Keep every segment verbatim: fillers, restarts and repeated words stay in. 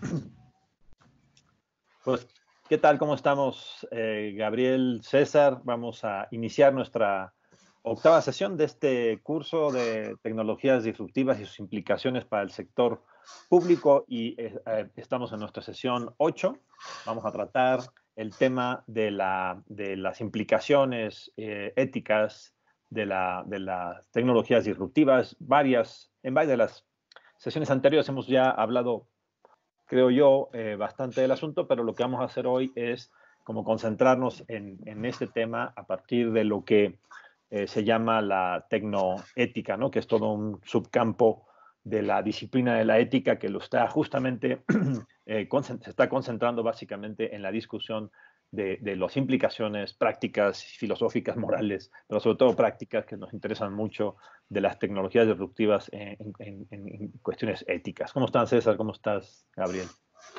Pues, ¿qué tal? ¿Cómo estamos, eh, Gabriel, César? Vamos a iniciar nuestra octava sesión de este curso de tecnologías disruptivas y sus implicaciones para el sector público y eh, eh, estamos en nuestra sesión ocho. Vamos a tratar el tema de, la, de las implicaciones eh, éticas de, la, de las tecnologías disruptivas. Varias, en varias de las sesiones anteriores hemos ya hablado, creo yo, eh, bastante del asunto, pero lo que vamos a hacer hoy es como concentrarnos en, en este tema a partir de lo que eh, se llama la tecnoética, ¿no? Que es todo un subcampo de la disciplina de la ética que lo está justamente, eh, se está concentrando básicamente en la discusión de, de las implicaciones prácticas, filosóficas, morales, pero sobre todo prácticas que nos interesan mucho de las tecnologías disruptivas en, en, en, en cuestiones éticas. ¿Cómo estás, César? ¿Cómo estás, Gabriel?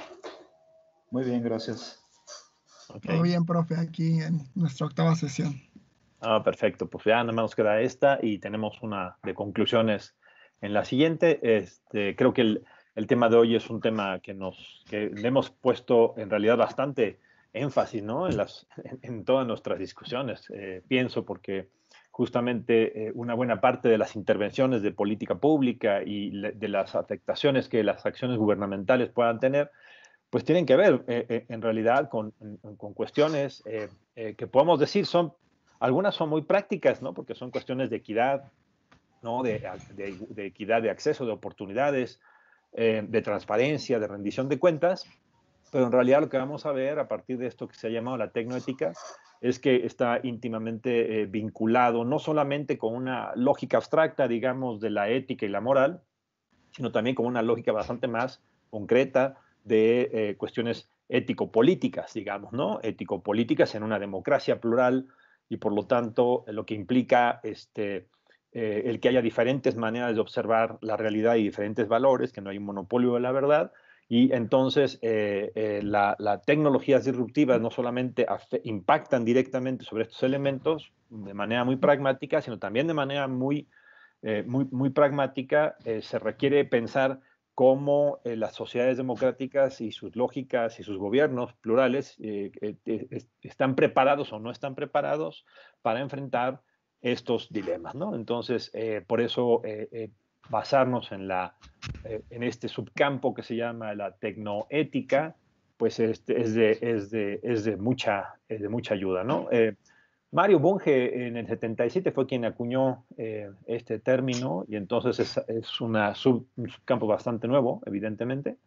Muy bien, gracias. Okay. Todo bien, profe, aquí en nuestra octava sesión. Ah, perfecto. Pues ya nada más nos queda esta y tenemos una de conclusiones en la siguiente. Este, creo que el, el tema de hoy es un tema que, nos, que le hemos puesto en realidad bastante énfasis, ¿no? En, las, en, en todas nuestras discusiones. Eh, pienso porque justamente eh, una buena parte de las intervenciones de política pública y le, de las afectaciones que las acciones gubernamentales puedan tener, pues tienen que ver eh, eh, en realidad con, con cuestiones eh, eh, que podemos decir son, algunas son muy prácticas, ¿no? Porque son cuestiones de equidad, ¿no? De, de, de equidad de acceso, de oportunidades, eh, de transparencia, de rendición de cuentas, pero en realidad lo que vamos a ver a partir de esto que se ha llamado la tecnoética es que está íntimamente eh, vinculado no solamente con una lógica abstracta, digamos, de la ética y la moral, sino también con una lógica bastante más concreta de eh, cuestiones ético-políticas, digamos, ¿no? Ético-políticas en una democracia plural y por lo tanto lo que implica este, eh, el que haya diferentes maneras de observar la realidad y diferentes valores, que no hay un monopolio de la verdad. Y entonces eh, eh, la, las tecnologías disruptivas no solamente impactan directamente sobre estos elementos de manera muy pragmática, sino también de manera muy, eh, muy, muy pragmática. Eh, se requiere pensar cómo eh, las sociedades democráticas y sus lógicas y sus gobiernos plurales eh, eh, están preparados o no están preparados para enfrentar estos dilemas, ¿no? Entonces, eh, por eso eh, eh, basarnos en, la, eh, en este subcampo que se llama la tecnoética, pues este, es, de, es, de, es, de mucha, es de mucha ayuda, ¿no? Eh, Mario Bunge en el setenta y siete fue quien acuñó eh, este término y entonces es, es una sub, un subcampo bastante nuevo, evidentemente.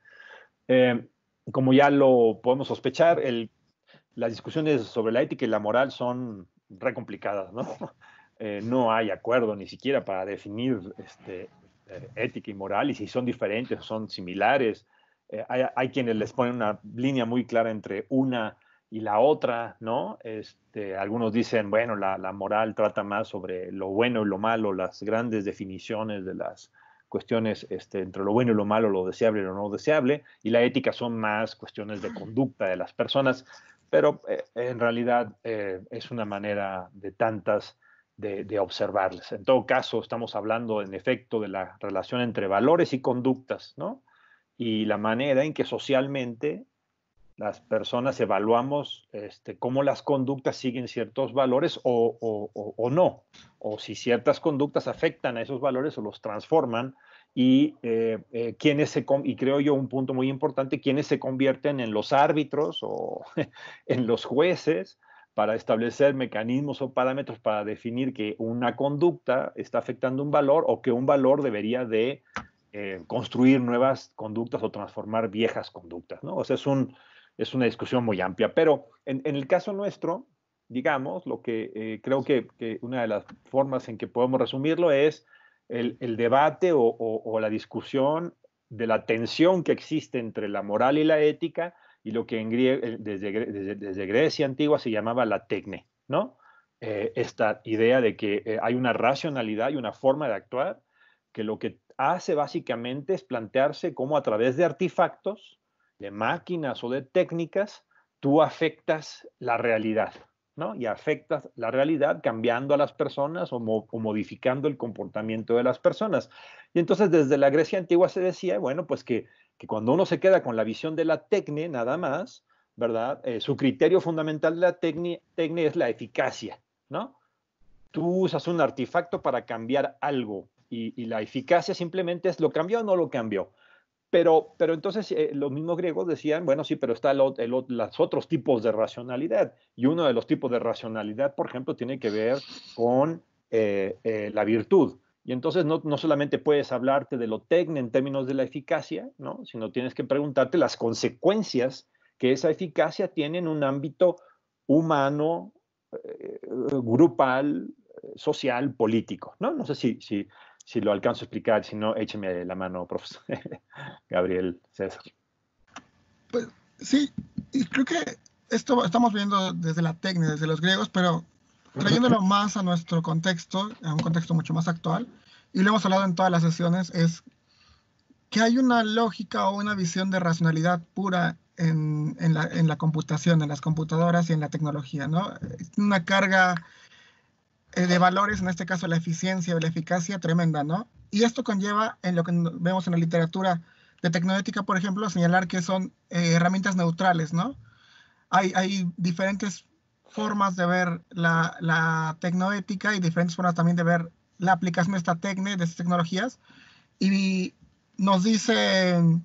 Eh, como ya lo podemos sospechar, el, las discusiones sobre la ética y la moral son re complicadas, ¿no? Eh, no hay acuerdo ni siquiera para definir este, eh, ética y moral y si son diferentes o son similares. Eh, hay, hay quienes les ponen una línea muy clara entre una y la otra, ¿no? Este, algunos dicen, bueno, la, la moral trata más sobre lo bueno y lo malo, las grandes definiciones de las cuestiones este, entre lo bueno y lo malo, lo deseable y lo no deseable, y la ética son más cuestiones de conducta de las personas, pero eh, en realidad eh, es una manera de tantas de, de observarles. En todo caso, estamos hablando en efecto de la relación entre valores y conductas, ¿no? Y la manera en que socialmente las personas evaluamos este, cómo las conductas siguen ciertos valores o, o, o, o no, o si ciertas conductas afectan a esos valores o los transforman y eh, eh, quiénes se, y creo yo un punto muy importante, quiénes se convierten en los árbitros o en los jueces para establecer mecanismos o parámetros para definir que una conducta está afectando un valor o que un valor debería de eh, construir nuevas conductas o transformar viejas conductas, ¿no? O sea, es un, es una discusión muy amplia, pero en, en el caso nuestro, digamos, lo que eh, creo que, que, una de las formas en que podemos resumirlo es el, el debate o, o, o, la discusión de la tensión que existe entre la moral y la ética y lo que en griego, desde, desde, desde Grecia antigua se llamaba la tecne, ¿no? Eh, esta idea de que eh, hay una racionalidad y una forma de actuar que lo que hace básicamente es plantearse cómo a través de artefactos, de máquinas o de técnicas, tú afectas la realidad, ¿no? Y afectas la realidad cambiando a las personas o, mo o modificando el comportamiento de las personas. Y entonces desde la Grecia antigua se decía, bueno, pues que que cuando uno se queda con la visión de la tecne nada más, ¿verdad? Eh, su criterio fundamental de la tecne, tecne es la eficacia, ¿no? Tú usas un artefacto para cambiar algo y, y la eficacia simplemente es lo cambió o no lo cambió. Pero, pero entonces eh, los mismos griegos decían, bueno, sí, pero están los otros tipos de racionalidad. Y uno de los tipos de racionalidad, por ejemplo, tiene que ver con eh, eh, la virtud. Y entonces no, no solamente puedes hablarte de lo tecne en términos de la eficacia, ¿no? Sino tienes que preguntarte las consecuencias que esa eficacia tiene en un ámbito humano, eh, grupal, social, político, ¿no? No sé si, si, si lo alcanzo a explicar, si no, écheme la mano, profesor Gabriel César. Pues sí, y creo que esto estamos viendo desde la técnica, desde los griegos, pero trayéndolo más a nuestro contexto, a un contexto mucho más actual, y lo hemos hablado en todas las sesiones, es que hay una lógica o una visión de racionalidad pura en, en, la, en la computación, en las computadoras y en la tecnología, ¿no? Una carga eh, de valores, en este caso la eficiencia o la eficacia tremenda, ¿no? Y esto conlleva, en lo que vemos en la literatura de tecnoética, por ejemplo, señalar que son eh, herramientas neutrales, ¿no? Hay, hay diferentes formas de ver la, la tecnoética y diferentes formas también de ver la aplicación de esta tecne, de estas tecnologías, y nos dice en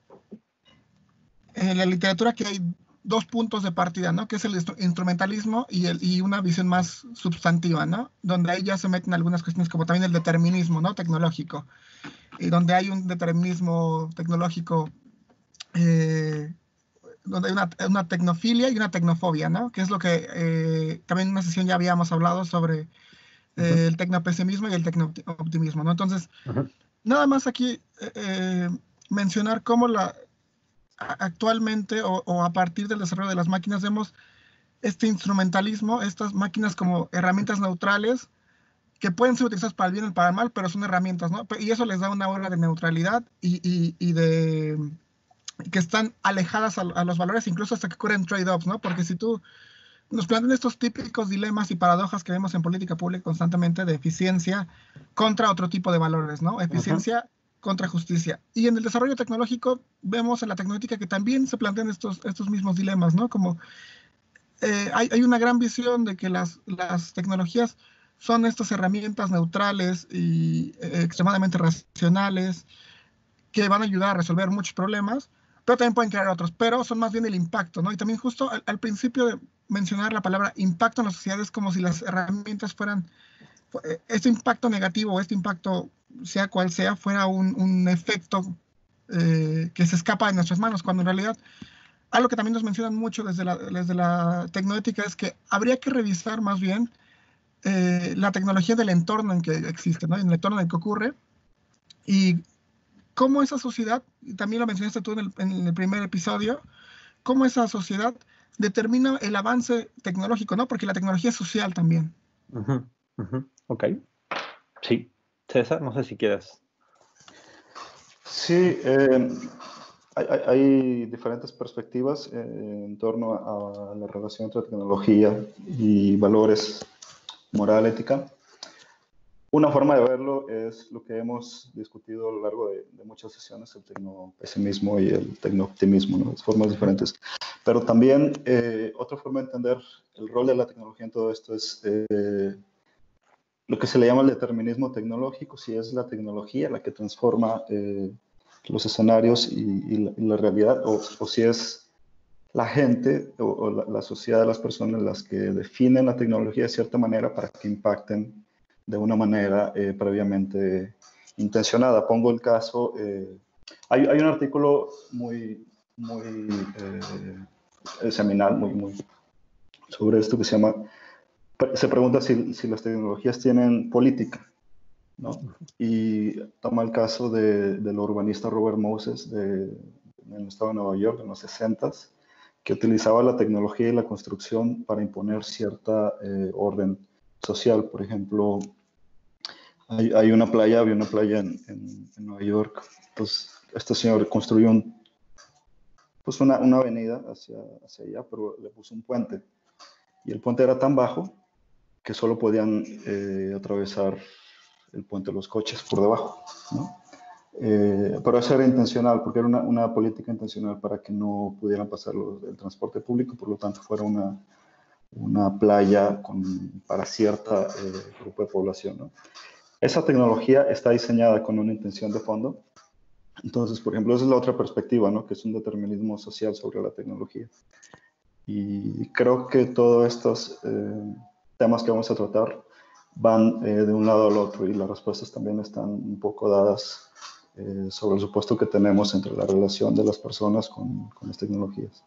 la literatura que hay dos puntos de partida, ¿no? Que es el instrumentalismo y, el, y una visión más substantiva, ¿no? Donde ahí ya se meten algunas cuestiones como también el determinismo, ¿no? Tecnológico. Y donde hay un determinismo tecnológico, eh, donde hay una, una tecnofilia y una tecnofobia, ¿no? Que es lo que eh, también en una sesión ya habíamos hablado sobre eh, uh-huh. el tecnopesimismo y el tecnooptimismo, ¿no? Entonces, uh-huh. nada más aquí eh, mencionar cómo la actualmente o, o a partir del desarrollo de las máquinas vemos este instrumentalismo, estas máquinas como herramientas neutrales que pueden ser utilizadas para el bien o para el mal, pero son herramientas, ¿no? Y eso les da una aura de neutralidad y, y, y de que están alejadas a, a los valores, incluso hasta que ocurren trade-offs, ¿no? Porque si tú nos plantean estos típicos dilemas y paradojas que vemos en política pública constantemente de eficiencia contra otro tipo de valores, ¿no? Eficiencia uh-huh. contra justicia. Y en el desarrollo tecnológico vemos en la tecnológica que también se plantean estos, estos mismos dilemas, ¿no? Como eh, hay, hay una gran visión de que las, las tecnologías son estas herramientas neutrales y eh, extremadamente racionales que van a ayudar a resolver muchos problemas, pero también pueden crear otros, pero son más bien el impacto, ¿no? Y también justo al, al principio de mencionar la palabra impacto en la sociedad es como si las herramientas fueran, este impacto negativo o este impacto, sea cual sea, fuera un, un efecto eh, que se escapa de nuestras manos, cuando en realidad algo que también nos mencionan mucho desde la, desde la tecnoética es que habría que revisar más bien eh, la tecnología del entorno en que existe, ¿no? En el entorno en el que ocurre, y cómo esa sociedad, y también lo mencionaste tú en el, en el primer episodio, cómo esa sociedad determina el avance tecnológico, ¿no? Porque la tecnología es social también. Uh-huh, uh-huh. Ok. Sí. César, no sé si quieres. Sí, eh, hay, hay diferentes perspectivas eh, en torno a, a la relación entre tecnología y valores, moral, ética. Una forma de verlo es lo que hemos discutido a lo largo de, de muchas sesiones, el tecnopesimismo y el tecnooptimismo, ¿no? Formas diferentes. Pero también eh, otra forma de entender el rol de la tecnología en todo esto es eh, lo que se le llama el determinismo tecnológico, si es la tecnología la que transforma eh, los escenarios y, y, la, y la realidad, o, o si es la gente o, o la, la sociedad de las personas las que definen la tecnología de cierta manera para que impacten de una manera eh, previamente intencionada. Pongo el caso, eh, hay, hay un artículo muy, muy eh, seminal, muy, muy sobre esto que se llama, se pregunta si, si las tecnologías tienen política, ¿no? Y toma el caso de, del urbanista Robert Moses de, en el estado de Nueva York en los sesentas, que utilizaba la tecnología y la construcción para imponer cierta eh, orden social. Por ejemplo, hay, hay una playa, había una playa en, en, en Nueva York, pues este señor construyó un, pues una, una avenida hacia, hacia allá, pero le puso un puente. Y el puente era tan bajo que solo podían eh, atravesar el puente los coches por debajo, ¿no? Eh, pero eso era intencional, porque era una, una política intencional para que no pudieran pasar los, el transporte público, por lo tanto fuera una, una playa con, para cierta eh, grupo de población, ¿no? Esa tecnología está diseñada con una intención de fondo. Entonces, por ejemplo, esa es la otra perspectiva, ¿no? Que es un determinismo social sobre la tecnología. Y creo que todos estos eh, temas que vamos a tratar van eh, de un lado al otro, y las respuestas también están un poco dadas Eh, sobre el supuesto que tenemos entre la relación de las personas con, con las tecnologías.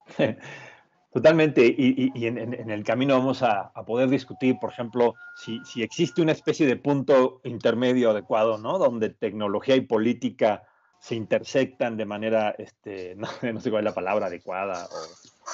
Totalmente, y, y, y en, en, el camino vamos a, a poder discutir, por ejemplo, si, si existe una especie de punto intermedio adecuado, ¿no? Donde tecnología y política se intersectan de manera, este, no, no sé cuál es la palabra adecuada, o,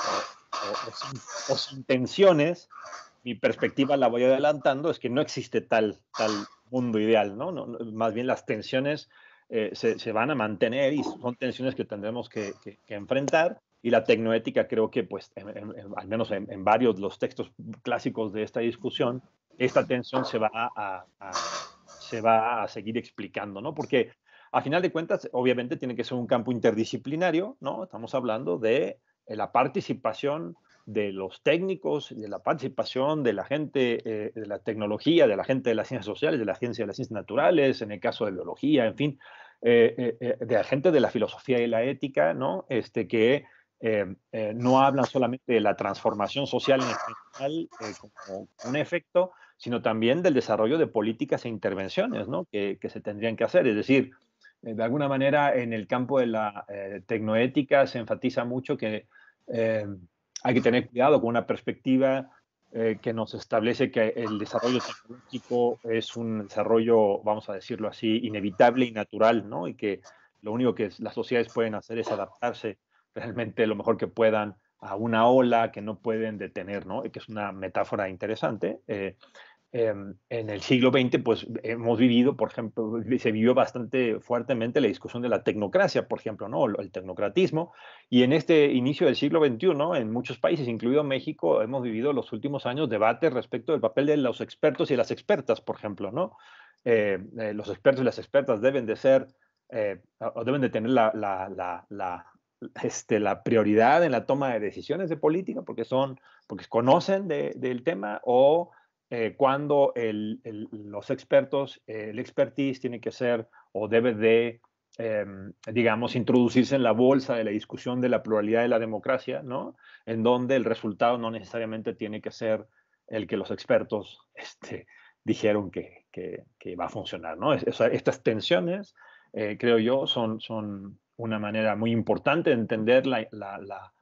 o, o, o, sin, o sin tensiones. Mi perspectiva, la voy adelantando, es que no existe tal, tal mundo ideal, ¿no? No, no, más bien las tensiones eh, se, se van a mantener, y son tensiones que tendremos que, que, que enfrentar. Y la tecnoética, creo que, pues, en, en, en, al menos en, en varios de los textos clásicos de esta discusión, esta tensión se va a, a, se va a seguir explicando, ¿no? Porque, a final de cuentas, obviamente tiene que ser un campo interdisciplinario, ¿no? Estamos hablando de la participación de los técnicos, de la participación de la gente eh, de la tecnología, de la gente de las ciencias sociales, de la ciencia de las ciencias naturales, en el caso de biología, en fin, eh, eh, de la gente de la filosofía y la ética, ¿no? Este, que eh, eh, no hablan solamente de la transformación social en general eh, como un efecto, sino también del desarrollo de políticas e intervenciones, ¿no? que, que se tendrían que hacer. Es decir, eh, de alguna manera, en el campo de la eh, tecnoética se enfatiza mucho que eh, hay que tener cuidado con una perspectiva eh, que nos establece que el desarrollo tecnológico es un desarrollo, vamos a decirlo así, inevitable y natural, ¿no? Y que lo único que las sociedades pueden hacer es adaptarse realmente lo mejor que puedan a una ola que no pueden detener, ¿no? Y que es una metáfora interesante. Eh, eh, en el siglo veinte, pues hemos vivido, por ejemplo, se vivió bastante fuertemente la discusión de la tecnocracia, por ejemplo, ¿no? El tecnocratismo. Y en este inicio del siglo veintiuno, en muchos países, incluido México, hemos vivido los últimos años debates respecto del papel de los expertos y las expertas, por ejemplo, ¿no? Eh, eh, los expertos y las expertas deben de ser, eh, o deben de tener la, la, la, la Este, la prioridad en la toma de decisiones de política porque son, porque conocen de, del tema, o eh, cuando el, el, los expertos, eh, el expertise tiene que ser o debe de, eh, digamos, introducirse en la bolsa de la discusión de la pluralidad de la democracia, ¿no? En donde el resultado no necesariamente tiene que ser el que los expertos este, dijeron que, que, que va a funcionar, ¿no? Es, o sea, estas tensiones, eh, creo yo, son, son una manera muy importante de entender la, la, la,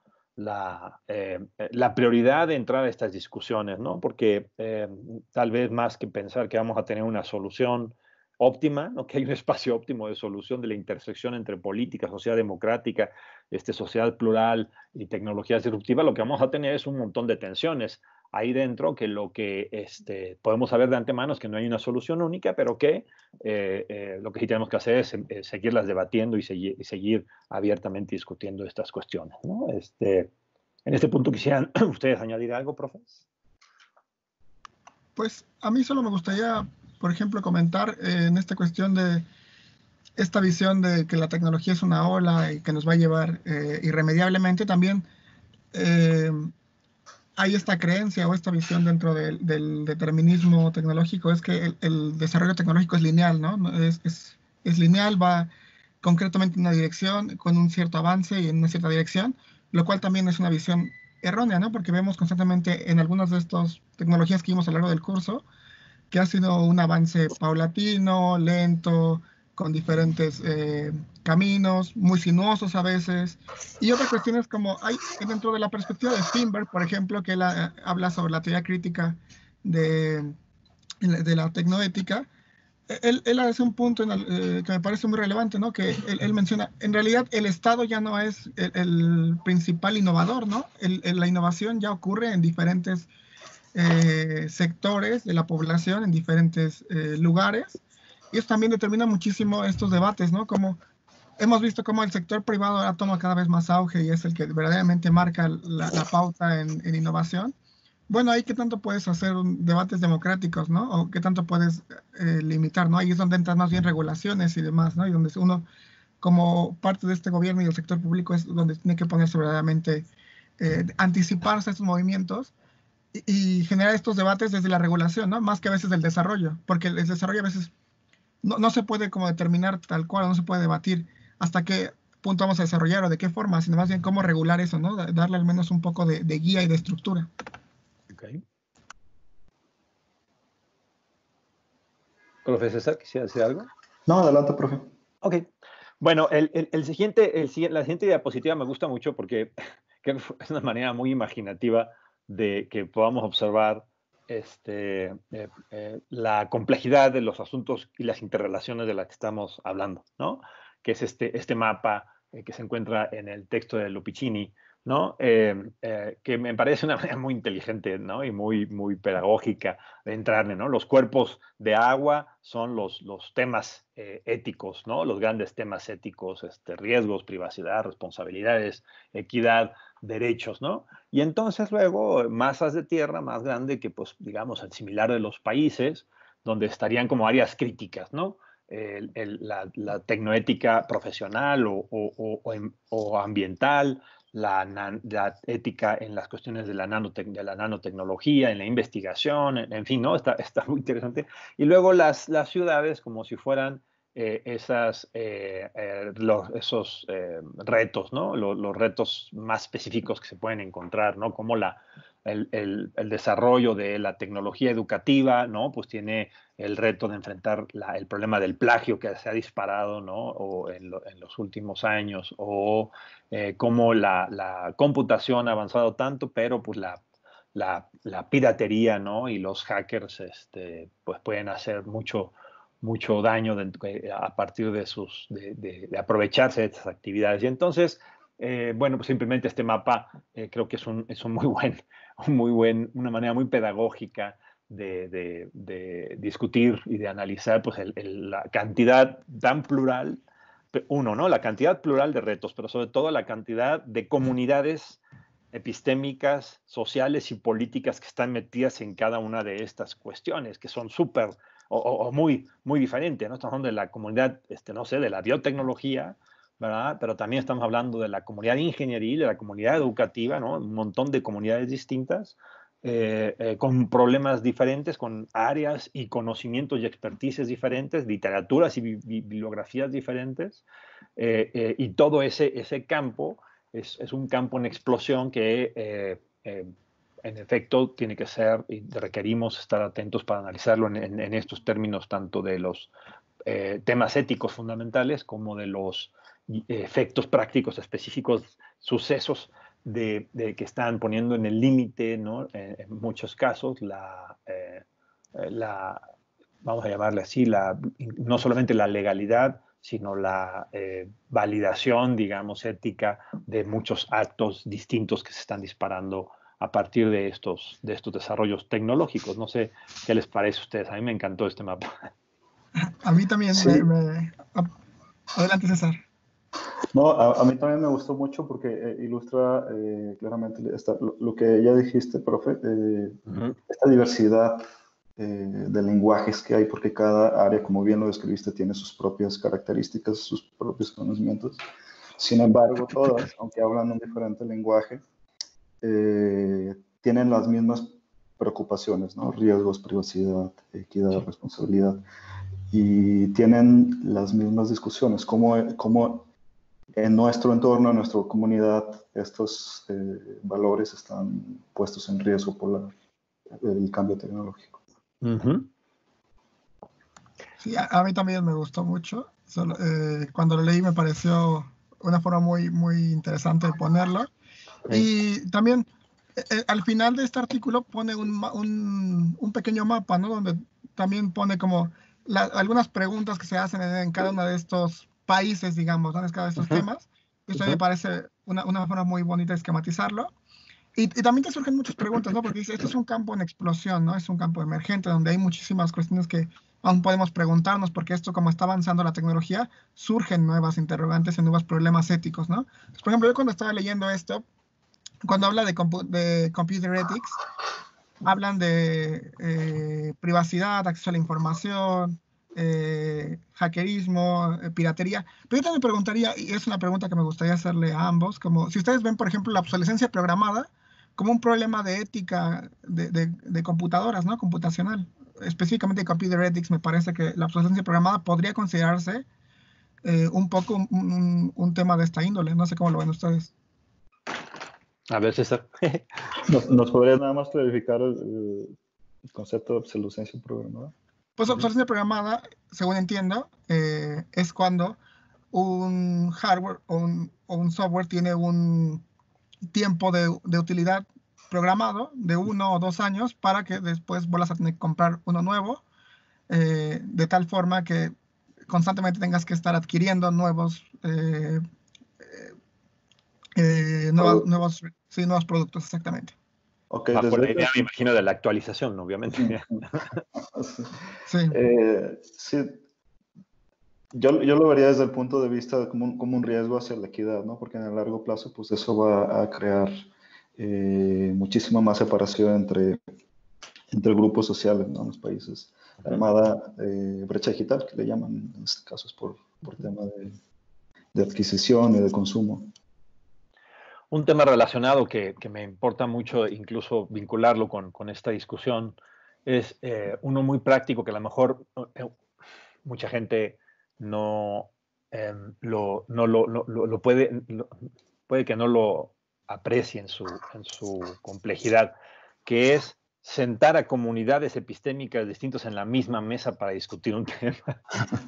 la, eh, la prioridad de entrar a estas discusiones, ¿no? Porque eh, tal vez más que pensar que vamos a tener una solución óptima, ¿no? Que hay un espacio óptimo de solución de la intersección entre política, sociedad democrática, este, sociedad plural y tecnologías disruptivas, lo que vamos a tener es un montón de tensiones ahí dentro, que lo que este, podemos saber de antemano es que no hay una solución única, pero que eh, eh, lo que sí tenemos que hacer es eh, seguirlas debatiendo y, segui y seguir abiertamente discutiendo estas cuestiones, ¿no? Este, en este punto, ¿quisieran ustedes añadir algo, profes? Pues a mí solo me gustaría, por ejemplo, comentar eh, en esta cuestión de esta visión de que la tecnología es una ola y que nos va a llevar eh, irremediablemente. También eh, hay esta creencia o esta visión dentro del, del determinismo tecnológico, es que el, el desarrollo tecnológico es lineal, ¿no? Es, es, es lineal, va concretamente en una dirección, con un cierto avance y en una cierta dirección, lo cual también es una visión errónea, ¿no? Porque vemos constantemente en algunas de estas tecnologías que vimos a lo largo del curso, que ha sido un avance paulatino, lento, con diferentes eh, caminos, muy sinuosos a veces. Y otra cuestión es como, hay dentro de la perspectiva de Steinberg, por ejemplo, que él a, habla sobre la teoría crítica de, de la tecnoética, él, él hace un punto en el, eh, que me parece muy relevante, ¿no? Que él, él menciona, en realidad el Estado ya no es el, el principal innovador, ¿no? El, el, la innovación ya ocurre en diferentes eh, sectores de la población, en diferentes eh, lugares. Y eso también determina muchísimo estos debates, ¿no? Como hemos visto cómo el sector privado ahora toma cada vez más auge y es el que verdaderamente marca la, la pauta en, en innovación. Bueno, ahí qué tanto puedes hacer un- debates democráticos, ¿no? O qué tanto puedes eh, limitar, ¿no? Ahí es donde entran más bien regulaciones y demás, ¿no? Y donde uno, como parte de este gobierno y el sector público, es donde tiene que ponerse verdaderamente, eh, anticiparse a estos movimientos y, y generar estos debates desde la regulación, ¿no? Más que a veces del desarrollo, porque el desarrollo a veces no, no se puede como determinar tal cual, no se puede debatir hasta qué punto vamos a desarrollar o de qué forma, sino más bien cómo regular eso, ¿no? Da- Darle al menos un poco de, de guía y de estructura. Okay. Profe César, ¿quisiera decir algo? No, adelante, profe. Ok. Bueno, el, el, el siguiente, el, la siguiente diapositiva me gusta mucho porque creo que es una manera muy imaginativa de que podamos observar este, eh, eh, la complejidad de los asuntos y las interrelaciones de las que estamos hablando, ¿no? Que es este, este mapa eh, que se encuentra en el texto de Lupicini, ¿no? Eh, eh, que me parece una manera muy inteligente, ¿no? Y muy, muy pedagógica de entrarle, ¿no? Los cuerpos de agua son los, los temas eh, éticos, ¿no? Los grandes temas éticos, este, riesgos, privacidad, responsabilidades, equidad, derechos, ¿no? Y entonces luego masas de tierra más grande que, pues, digamos, el similar de los países, donde estarían como áreas críticas, ¿no? El, el, la, la, tecnoética profesional o, o, o, o ambiental, la, la, ética en las cuestiones de la, nanotec de la nanotecnología, en la investigación, en, en fin, ¿no? Está, está muy interesante. Y luego las, las ciudades como si fueran eh, esas, eh, eh, los, esos eh, retos, ¿no? Los, los retos más específicos que se pueden encontrar, ¿no? Como la, el, el, el desarrollo de la tecnología educativa, ¿no? Pues tiene el reto de enfrentar la, el problema del plagio que se ha disparado, ¿no? O en, lo, en los últimos años, o eh, cómo la, la, computación ha avanzado tanto, pero pues la, la, la piratería, ¿no? Y los hackers, este, pues pueden hacer mucho, mucho daño de, a partir de, sus, de, de, de aprovecharse de estas actividades. Y entonces, eh, bueno, pues simplemente este mapa eh, creo que es un, es un muy buen, un muy buen, una manera muy pedagógica de, de, de discutir y de analizar pues el, el, la cantidad tan plural, uno, ¿no? La cantidad plural de retos, pero sobre todo la cantidad de comunidades epistémicas, sociales y políticas que están metidas en cada una de estas cuestiones, que son súper o, o, muy, muy diferentes, ¿no? Estamos hablando de la comunidad, este, no sé, de la biotecnología, ¿verdad? Pero también estamos hablando de la comunidad ingenieril, de la comunidad educativa, ¿no? Un montón de comunidades distintas, eh, eh, con problemas diferentes, con áreas y conocimientos y expertices diferentes, literaturas y bi bibliografías diferentes, eh, eh, y todo ese, ese campo es, es, un campo en explosión que eh, eh, en efecto tiene que ser, y requerimos estar atentos para analizarlo en, en, en estos términos, tanto de los eh, temas éticos fundamentales como de los efectos prácticos específicos, sucesos de, de que están poniendo en el límite, ¿no? En, en, muchos casos, la, eh, la, vamos a llamarle así, la, no solamente la legalidad, sino la eh, validación, digamos, ética de muchos actos distintos que se están disparando a partir de estos, de estos desarrollos tecnológicos. No sé qué les parece a ustedes. A mí me encantó este mapa. A mí también sí. me, me... Adelante, César. No, a, a mí también me gustó mucho porque eh, ilustra eh, claramente esta, lo, lo que ya dijiste, profe, eh, uh-huh. esta diversidad eh, de lenguajes que hay, porque cada área, como bien lo describiste, tiene sus propias características, sus propios conocimientos. Sin embargo, todas, aunque hablan un diferente lenguaje, eh, tienen las mismas preocupaciones, ¿no? Riesgos, privacidad, equidad, responsabilidad, y tienen las mismas discusiones, cómo, cómo en nuestro entorno, en nuestra comunidad, estos eh, valores están puestos en riesgo por la, el cambio tecnológico. Uh-huh. Sí, a, a mí también me gustó mucho. Solo, eh, cuando lo leí me pareció una forma muy, muy interesante de ponerlo. Sí. Y también eh, al final de este artículo pone un, un, un pequeño mapa, ¿no? Donde también pone como la, algunas preguntas que se hacen en, en cada uno de estos países, digamos, ¿no? En cada de estos uh-huh. temas. Esto uh-huh. me parece una, una forma muy bonita de esquematizarlo. Y, y también te surgen muchas preguntas, ¿no? Porque dice, esto es un campo en explosión, ¿no? Es un campo emergente donde hay muchísimas cuestiones que aún podemos preguntarnos, porque esto, como está avanzando la tecnología, surgen nuevas interrogantes y nuevos problemas éticos, ¿no? Entonces, por ejemplo, yo cuando estaba leyendo esto, cuando habla de, compu de computer ethics, hablan de eh, privacidad, acceso a la información, eh, hackerismo, eh, piratería. Pero yo también preguntaría, y es una pregunta que me gustaría hacerle a ambos, como si ustedes ven, por ejemplo, la obsolescencia programada como un problema de ética de, de, de computadoras, ¿no? Computacional. Específicamente Computer Ethics, me parece que la obsolescencia programada podría considerarse eh, un poco un, un, un tema de esta índole. No sé cómo lo ven ustedes. A ver, César. ¿Nos, nos podría nada más clarificar el, el concepto de obsolescencia programada? Pues obsolescencia programada, según entiendo, eh, es cuando un hardware o un, o un software tiene un tiempo de, de utilidad programado de uno o dos años para que después vuelvas a tener que comprar uno nuevo, eh, de tal forma que constantemente tengas que estar adquiriendo nuevos, eh, eh, nuevos, nuevos, sí, nuevos productos, exactamente. Okay, Bajo desde la idea, me imagino, de la actualización, obviamente. Sí. Eh, sí. Yo, yo lo vería desde el punto de vista como un, como un riesgo hacia la equidad, ¿no? Porque en el largo plazo, pues eso va a crear eh, muchísima más separación entre, entre grupos sociales, ¿no? En los países. La llamada eh, brecha digital, que le llaman, en este caso es por, por tema de, de adquisición y de consumo. Un tema relacionado que, que me importa mucho incluso vincularlo con, con esta discusión es eh, uno muy práctico que a lo mejor eh, mucha gente no, eh, lo, no lo, lo, lo puede, lo, puede que no lo aprecie en su, en su complejidad, que es sentar a comunidades epistémicas distintas en la misma mesa para discutir un tema.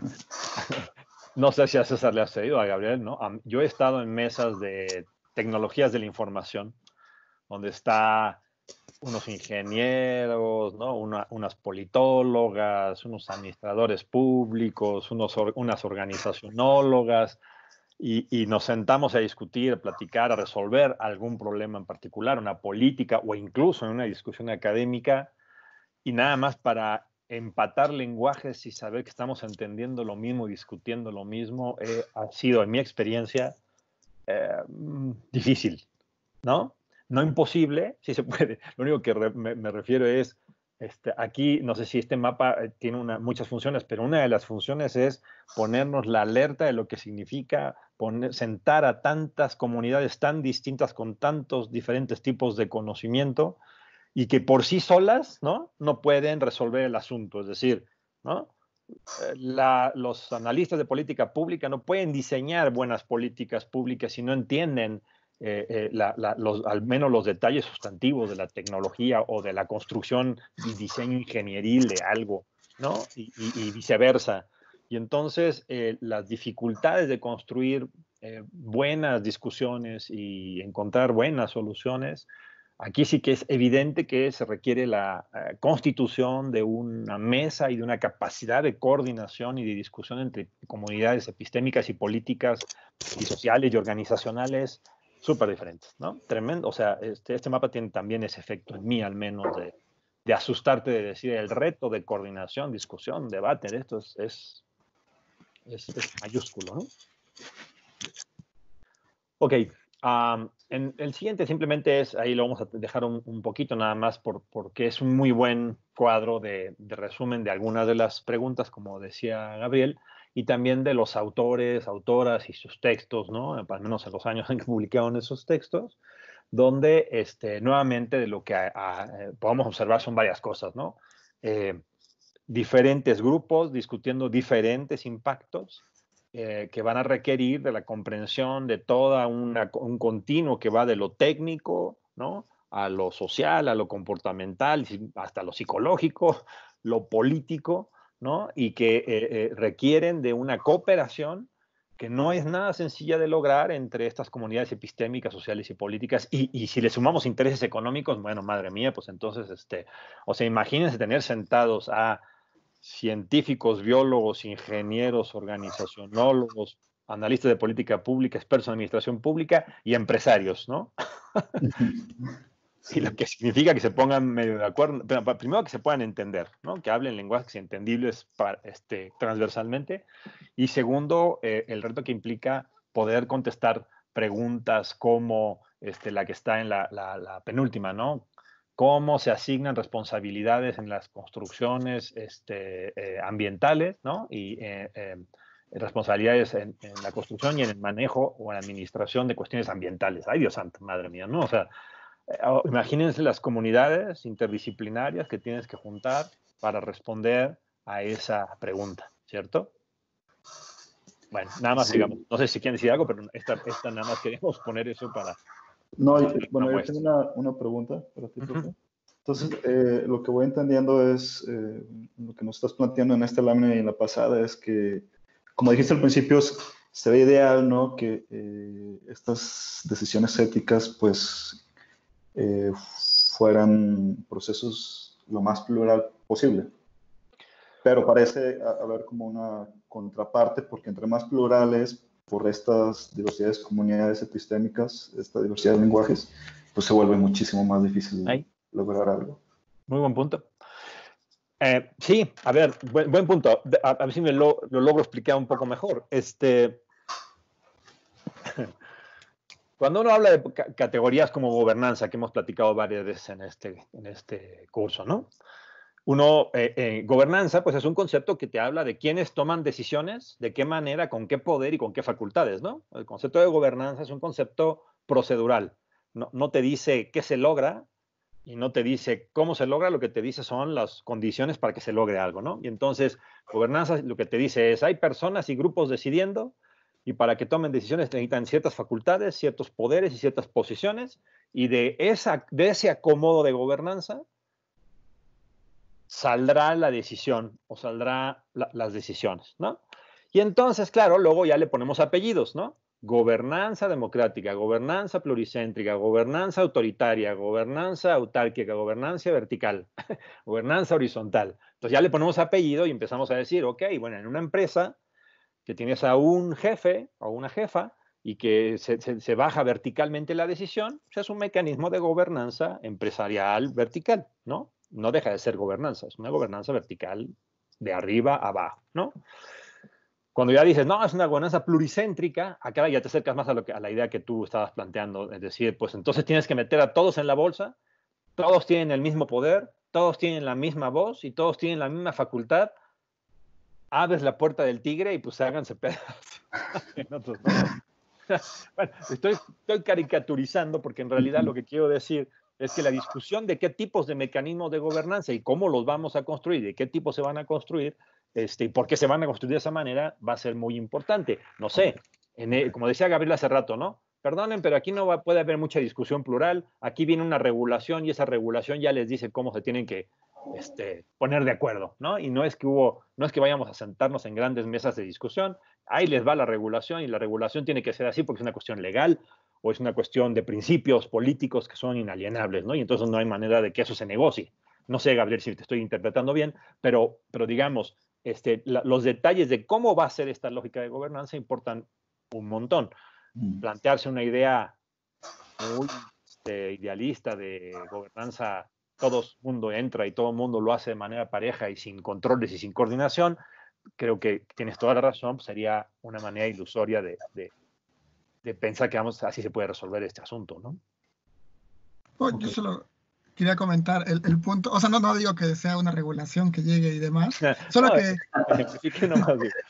No sé si a César le ha sucedido, a Gabriel, ¿no? Yo he estado en mesas de tecnologías de la información, donde está unos ingenieros, ¿no? Una, unas politólogas, unos administradores públicos, unos, unas organizacionólogas, y, y nos sentamos a discutir, a platicar, a resolver algún problema en particular, una política o incluso en una discusión académica, y nada más para empatar lenguajes y saber que estamos entendiendo lo mismo, discutiendo lo mismo, eh, ha sido, en mi experiencia, eh, difícil, ¿no? No imposible, sí se puede. Lo único que re, me, me, refiero es, este, aquí, no sé si este mapa tiene una, muchas funciones, pero una de las funciones es ponernos la alerta de lo que significa poner, sentar a tantas comunidades tan distintas con tantos diferentes tipos de conocimiento y que por sí solas, ¿no? No pueden resolver el asunto. Es decir, ¿no? La, los analistas de política pública no pueden diseñar buenas políticas públicas si no entienden eh, eh, la, la, los, al menos los detalles sustantivos de la tecnología o de la construcción y diseño ingenieril de algo, ¿no? Y, y, y viceversa. Y entonces eh, las dificultades de construir eh, buenas discusiones y encontrar buenas soluciones, aquí sí que es evidente que se requiere la uh, constitución de una mesa y de una capacidad de coordinación y de discusión entre comunidades epistémicas y políticas y sociales y organizacionales súper diferentes, ¿no? Tremendo. O sea, este, este mapa tiene también ese efecto en mí, al menos, de, de asustarte, de decir, el reto de coordinación, discusión, debate, de esto es, es, es, es mayúsculo, ¿no? Ok. Um, en el siguiente simplemente es, ahí lo vamos a dejar un, un poquito nada más por, porque es un muy buen cuadro de, de resumen de algunas de las preguntas, como decía Gabriel, y también de los autores, autoras y sus textos, ¿no? Al menos en los años en que publicaron esos textos, donde este, nuevamente de lo que a, a, podemos observar son varias cosas, ¿no? Eh, diferentes grupos discutiendo diferentes impactos, Eh, que van a requerir de la comprensión de todo un continuo que va de lo técnico, ¿no? A lo social, a lo comportamental, hasta lo psicológico, lo político, ¿no? Y que eh, eh, requieren de una cooperación que no es nada sencilla de lograr entre estas comunidades epistémicas, sociales y políticas. Y, y si le sumamos intereses económicos, bueno, madre mía, pues entonces, este, o sea, imagínense tener sentados a científicos, biólogos, ingenieros, organizacionólogos, analistas de política pública, expertos en administración pública y empresarios, ¿no? Sí. Y lo que significa que se pongan medio de acuerdo, pero primero que se puedan entender, ¿no? Que hablen lenguajes entendibles para, este, transversalmente, y segundo, eh, el reto que implica poder contestar preguntas como este, la que está en la, la, la penúltima, ¿no? cómo se asignan responsabilidades en las construcciones este, eh, ambientales, ¿no? Y eh, eh, responsabilidades en, en la construcción y en el manejo o en la administración de cuestiones ambientales. Ay, Dios santo, madre mía, ¿no? O sea, eh, imagínense las comunidades interdisciplinarias que tienes que juntar para responder a esa pregunta, ¿cierto? Bueno, nada más, sí. digamos, no sé si quieren decir algo, pero esta, esta nada más queremos poner eso para... No, para bueno, yo tengo una, una pregunta para ti, profe. Uh-huh. Entonces, eh, lo que voy entendiendo es, eh, lo que nos estás planteando en esta lámina y en la pasada es que, como dijiste al principio, sería ideal, ¿no?, que eh, estas decisiones éticas, pues, eh, fueran procesos lo más plural posible. Pero parece haber como una contraparte, porque entre más plurales, por estas diversidades comunidades epistémicas, esta diversidad de lenguajes, pues se vuelve muchísimo más difícil Ahí. lograr algo. Muy buen punto. Eh, sí, a ver, buen, buen punto. A, a ver si me lo, lo logro explicar un poco mejor. Este, cuando uno habla de categorías como gobernanza, que hemos platicado varias veces en este, en este curso, ¿no? Uno, eh, eh, gobernanza, pues es un concepto que te habla de quiénes toman decisiones, de qué manera, con qué poder y con qué facultades, ¿no? El concepto de gobernanza es un concepto procedural. No, no te dice qué se logra y no te dice cómo se logra, lo que te dice son las condiciones para que se logre algo, ¿no? Y entonces, gobernanza lo que te dice es, hay personas y grupos decidiendo y para que tomen decisiones necesitan ciertas facultades, ciertos poderes y ciertas posiciones, y de, esa, de ese acomodo de gobernanza saldrá la decisión o saldrá la, las decisiones, ¿no? Y entonces, claro, luego ya le ponemos apellidos, ¿no? Gobernanza democrática, gobernanza pluricéntrica, gobernanza autoritaria, gobernanza autárquica, gobernanza vertical, gobernanza horizontal. Entonces ya le ponemos apellido y empezamos a decir, ok, bueno, en una empresa que tienes a un jefe o una jefa y que se, se, se baja verticalmente la decisión, pues es un mecanismo de gobernanza empresarial vertical, ¿no? No deja de ser gobernanza, es una gobernanza vertical de arriba a abajo, ¿no? Cuando ya dices, no, es una gobernanza pluricéntrica, acá ya te acercas más a, lo que, a la idea que tú estabas planteando, es decir, pues entonces tienes que meter a todos en la bolsa, todos tienen el mismo poder, todos tienen la misma voz y todos tienen la misma facultad. Abres la puerta del tigre y pues háganse pedazos. Bueno, estoy, estoy caricaturizando porque en realidad lo que quiero decir es que la discusión de qué tipos de mecanismos de gobernanza y cómo los vamos a construir, de qué tipos se van a construir, este, y por qué se van a construir de esa manera, va a ser muy importante. No sé, en el, como decía Gabriel hace rato, ¿no? Perdonen, pero aquí no va, puede haber mucha discusión plural. Aquí viene una regulación y esa regulación ya les dice cómo se tienen que este, poner de acuerdo, ¿no? Y no es que hubo, no es que vayamos a sentarnos en grandes mesas de discusión. Ahí les va la regulación y la regulación tiene que ser así porque es una cuestión legal o es una cuestión de principios políticos que son inalienables, ¿no? Y entonces no hay manera de que eso se negocie. No sé, Gabriel, si te estoy interpretando bien, pero, pero digamos, este, la, los detalles de cómo va a ser esta lógica de gobernanza importan un montón. Mm. Plantearse una idea muy este, idealista de gobernanza, todo el mundo entra y todo el mundo lo hace de manera pareja y sin controles y sin coordinación, creo que tienes toda la razón, sería una manera ilusoria de, de de pensar que vamos, así se puede resolver este asunto, ¿no? Pues okay. Yo solo quería comentar el, el punto, o sea, no, no digo que sea una regulación que llegue y demás, solo no, que... que no más digo.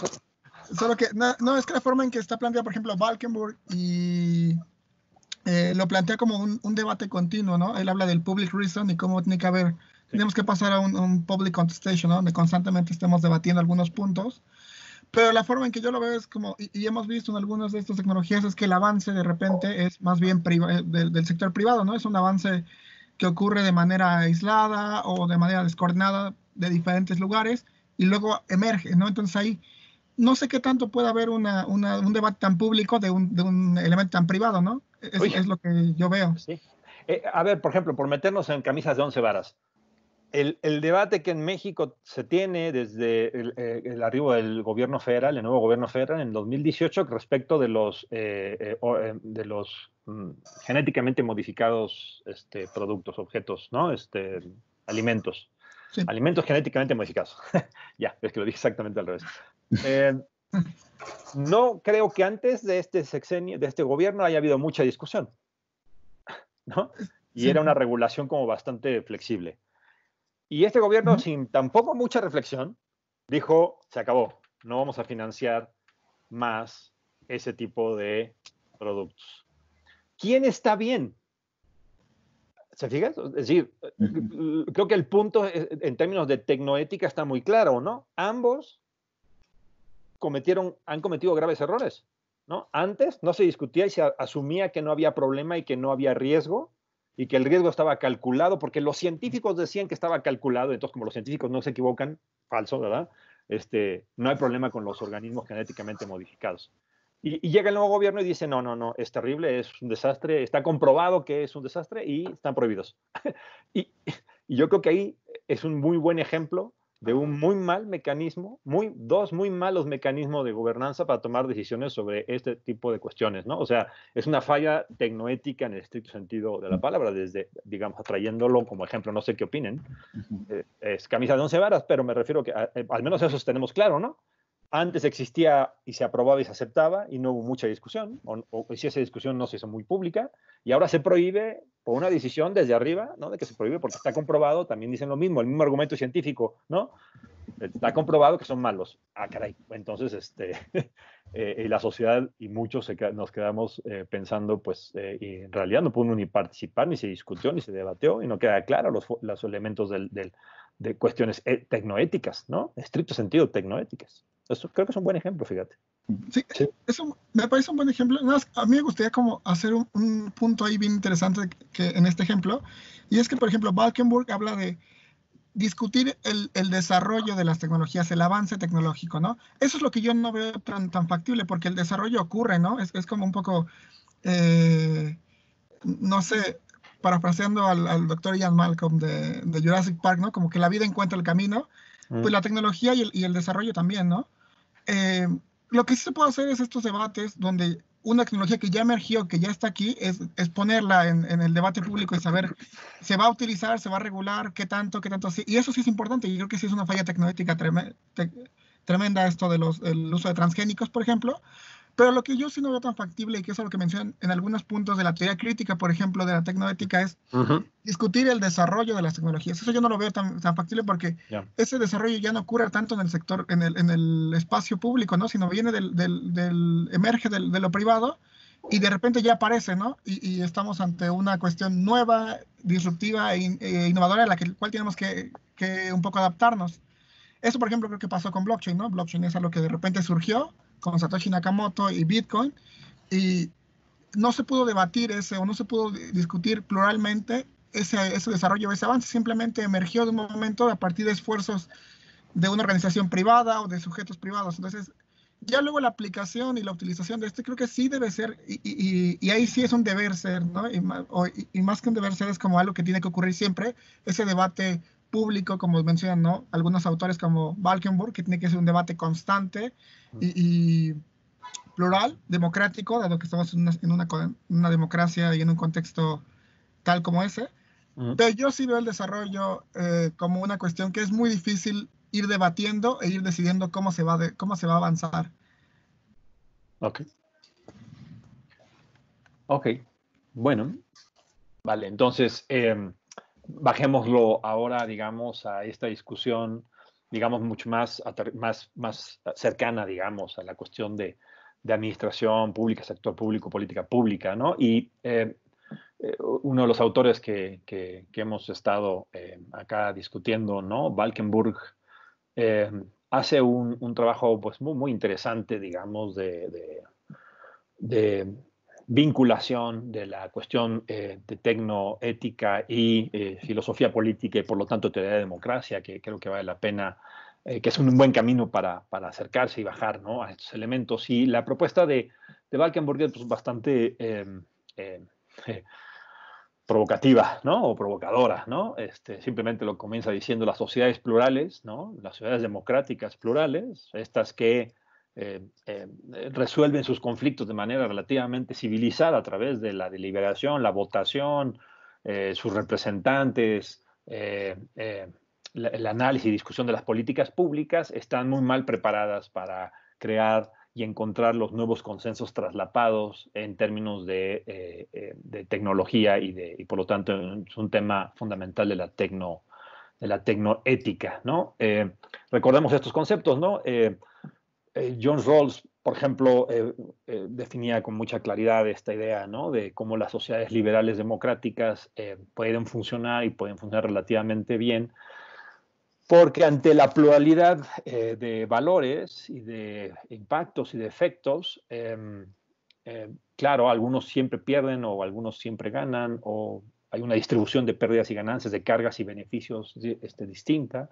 Solo que, no, no, es que la forma en que está planteado, por ejemplo, Valkenburg y eh, lo plantea como un, un debate continuo, ¿no? Él habla del public reason y cómo tiene que haber, sí. tenemos que pasar a un, un public contestation, ¿no? Donde constantemente estemos debatiendo algunos puntos. Pero la forma en que yo lo veo es como, y, y hemos visto en algunas de estas tecnologías, es que el avance de repente es más bien del, del sector privado, ¿no? Es un avance que ocurre de manera aislada o de manera descoordinada de diferentes lugares y luego emerge, ¿no? Entonces ahí no sé qué tanto puede haber una, una, un debate tan público de un, de un elemento tan privado, ¿no? Eso es lo que yo veo. Sí. Eh, a ver, por ejemplo, por meternos en camisas de once varas. El, el debate que en México se tiene desde el, el arribo del gobierno federal, el nuevo gobierno federal en dos mil dieciocho respecto de los, eh, eh, de los mm, genéticamente modificados este, productos, objetos, ¿no? Este, alimentos. Sí. Alimentos genéticamente modificados. Ya, es que lo dije exactamente al revés. Eh, no creo que antes de este sexenio, de este gobierno, haya habido mucha discusión, ¿no? y Sí. era una regulación como bastante flexible. Y este gobierno, Ujú. sin tampoco mucha reflexión, dijo, se acabó, no vamos a financiar más ese tipo de productos. ¿Quién está bien? ¿Se fijan? Es decir, Ujú. creo que el punto en términos de tecnoética está muy claro, ¿no? Ambos cometieron, han cometido graves errores, ¿no? Antes no se discutía y se asumía que no había problema y que no había riesgo y que el riesgo estaba calculado porque los científicos decían que estaba calculado, entonces como los científicos no se equivocan, falso, ¿verdad? Este, no hay problema con los organismos genéticamente modificados. Y, y llega el nuevo gobierno y dice, no, no, no, es terrible, es un desastre, está comprobado que es un desastre y están prohibidos. y, y yo creo que ahí es un muy buen ejemplo de un muy mal mecanismo, muy, dos muy malos mecanismos de gobernanza para tomar decisiones sobre este tipo de cuestiones, ¿no? O sea, es una falla tecnoética en el estricto sentido de la palabra, desde, digamos, trayéndolo como ejemplo, no sé qué opinen, eh, es camisa de once varas, pero me refiero que a, eh, al menos eso tenemos claro, ¿no? Antes existía y se aprobaba y se aceptaba y no hubo mucha discusión, o, o si esa discusión no se hizo muy pública, y ahora se prohíbe por una decisión desde arriba, ¿no? De que se prohíbe porque está comprobado, también dicen lo mismo, el mismo argumento científico, ¿no? Está comprobado que son malos. Ah, caray. Entonces, este, eh, y la sociedad y muchos se, nos quedamos eh, pensando, pues, eh, y en realidad no pudimos ni participar, ni se discutió, ni se debatió, y no queda claro los, los elementos del, del, de cuestiones e tecnoéticas, ¿no? En estricto sentido, tecnoéticas. Eso creo que es un buen ejemplo, fíjate. Sí, Sí. eso me parece un buen ejemplo. Nada más, a mí me gustaría como hacer un, un punto ahí bien interesante que en este ejemplo, y es que, por ejemplo, Valkenburg habla de discutir el, el desarrollo de las tecnologías, el avance tecnológico, ¿no? Eso es lo que yo no veo tan, tan factible, porque el desarrollo ocurre, ¿no? Es, es como un poco, eh, no sé, parafraseando al, al doctor Ian Malcolm de, de Jurassic Park, ¿no? Como que la vida encuentra el camino, pues Mm. la tecnología y el, y el desarrollo también, ¿no? Eh, lo que sí se puede hacer es estos debates donde una tecnología que ya emergió, que ya está aquí, es, es ponerla en, en, el debate público y saber, se va a utilizar, se va a regular, qué tanto, qué tanto así. Y eso sí es importante, y creo que sí es una falla tecnoética tremenda, te, tremenda esto del uso de transgénicos, por ejemplo. Pero lo que yo sí no veo tan factible, y que es lo que mencionan en algunos puntos de la teoría crítica, por ejemplo, de la tecnoética, es Uh-huh. discutir el desarrollo de las tecnologías. Eso yo no lo veo tan, tan factible porque Yeah. ese desarrollo ya no ocurre tanto en el sector, en el, en el espacio público, ¿no? Sino viene del, del, del emerge del, de lo privado y de repente ya aparece, ¿no? Y, y estamos ante una cuestión nueva, disruptiva e, e innovadora a la que, cual tenemos que, que un poco adaptarnos. Eso, por ejemplo, creo que pasó con blockchain, ¿no? Blockchain es algo que de repente surgió con Satoshi Nakamoto y Bitcoin y no se pudo debatir ese o no se pudo discutir pluralmente ese, ese desarrollo, ese avance, simplemente emergió de un momento a partir de esfuerzos de una organización privada o de sujetos privados. Entonces, ya luego la aplicación y la utilización de este creo que sí debe ser, y, y, y ahí sí es un deber ser, ¿no? Y, o, y, y más que un deber ser es como algo que tiene que ocurrir siempre, ese debate público, como mencionan, ¿no? Algunos autores como Valkenburg, que tiene que ser un debate constante y, y plural, democrático, dado que estamos en una, en una, una democracia y en un contexto tal como ese. Uh-huh. Pero yo sí veo el desarrollo eh, como una cuestión que es muy difícil ir debatiendo e ir decidiendo cómo se va, de, cómo se va a avanzar. Ok. Ok. Bueno, vale. Entonces, eh, bajémoslo ahora, digamos, a esta discusión, digamos, mucho más, más, más cercana, digamos, a la cuestión de, de administración pública, sector público, política pública, ¿no? Y eh, eh, uno de los autores que, que, que hemos estado eh, acá discutiendo, ¿no? Valkenburg, eh, hace un, un, trabajo pues muy, muy interesante, digamos, de, de, de vinculación de la cuestión eh, de tecnoética y eh, filosofía política y por lo tanto teoría de democracia, que creo que vale la pena, eh, que es un buen camino para, para acercarse y bajar, ¿no?, a estos elementos. Y la propuesta de, de Valkenburg es pues, bastante eh, eh, eh, provocativa, ¿no? O provocadora, ¿no? Este, simplemente lo comienza diciendo las sociedades plurales, ¿no? Las sociedades democráticas plurales, estas que eh, eh, resuelven sus conflictos de manera relativamente civilizada a través de la deliberación, la votación, eh, sus representantes, eh, eh, la, el análisis y discusión de las políticas públicas, están muy mal preparadas para crear y encontrar los nuevos consensos traslapados en términos de, eh, de tecnología y, de, y por lo tanto es un tema fundamental de la, tecno, de la tecnoética, ¿no? Eh, recordemos estos conceptos, ¿no? Eh, eh, John Rawls, por ejemplo, eh, eh, definía con mucha claridad esta idea, ¿no? De cómo las sociedades liberales democráticas eh, pueden funcionar y pueden funcionar relativamente bien, porque ante la pluralidad eh, de valores y de impactos y de efectos, eh, eh, claro, algunos siempre pierden o algunos siempre ganan, o hay una distribución de pérdidas y ganancias, de cargas y beneficios este, distinta,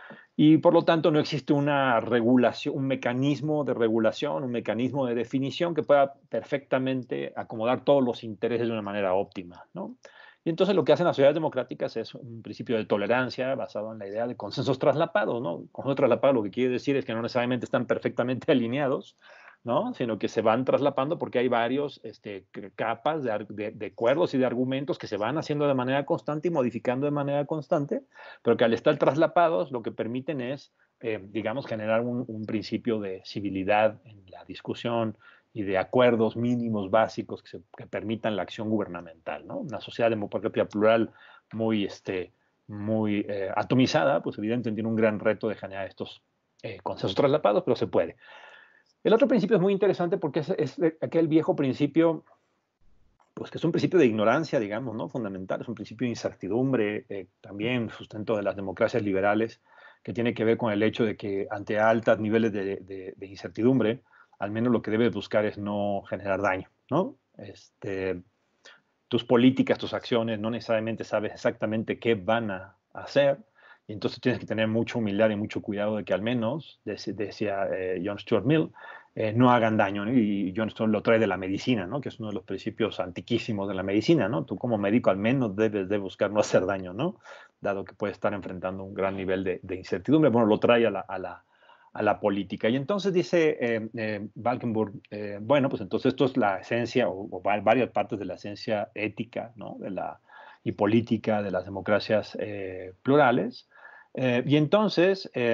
y por lo tanto no existe una regulación, un mecanismo de regulación, un mecanismo de definición que pueda perfectamente acomodar todos los intereses de una manera óptima, ¿no? Y entonces lo que hacen las sociedades democráticas es un principio de tolerancia basado en la idea de consensos traslapados, ¿no? Consensos traslapados lo que quiere decir es que no necesariamente están perfectamente alineados, ¿no? Sino que se van traslapando porque hay varios este, capas de, de, de acuerdos y de argumentos que se van haciendo de manera constante y modificando de manera constante, pero que al estar traslapados lo que permiten es, eh, digamos, generar un, un principio de civilidad en la discusión y de acuerdos mínimos básicos que, se, que permitan la acción gubernamental, ¿no? Una sociedad democrática plural muy, este, muy eh, atomizada, pues evidentemente tiene un gran reto de generar estos eh, consensos traslapados, pero se puede. El otro principio es muy interesante porque es, es aquel viejo principio, pues que es un principio de ignorancia, digamos, ¿no? Fundamental, es un principio de incertidumbre, eh, también sustento de las democracias liberales, que tiene que ver con el hecho de que ante altos niveles de, de, de incertidumbre, al menos lo que debes buscar es no generar daño, ¿no? Este, tus políticas, tus acciones, no necesariamente sabes exactamente qué van a hacer, y entonces tienes que tener mucha humildad y mucho cuidado de que al menos, decía eh, John Stuart Mill, eh, no hagan daño, ¿no? Y John Stuart lo trae de la medicina, ¿no? Que es uno de los principios antiquísimos de la medicina, ¿no? Tú como médico al menos debes de buscar no hacer daño, ¿no? Dado que puedes estar enfrentando un gran nivel de, de incertidumbre. Bueno, lo trae a la, a la a la política. Y entonces dice eh, eh, Valkenburg, eh, bueno, pues entonces esto es la esencia, o, o varias partes de la esencia ética, ¿no? De la, y política de las democracias eh, plurales. Eh, y entonces, eh,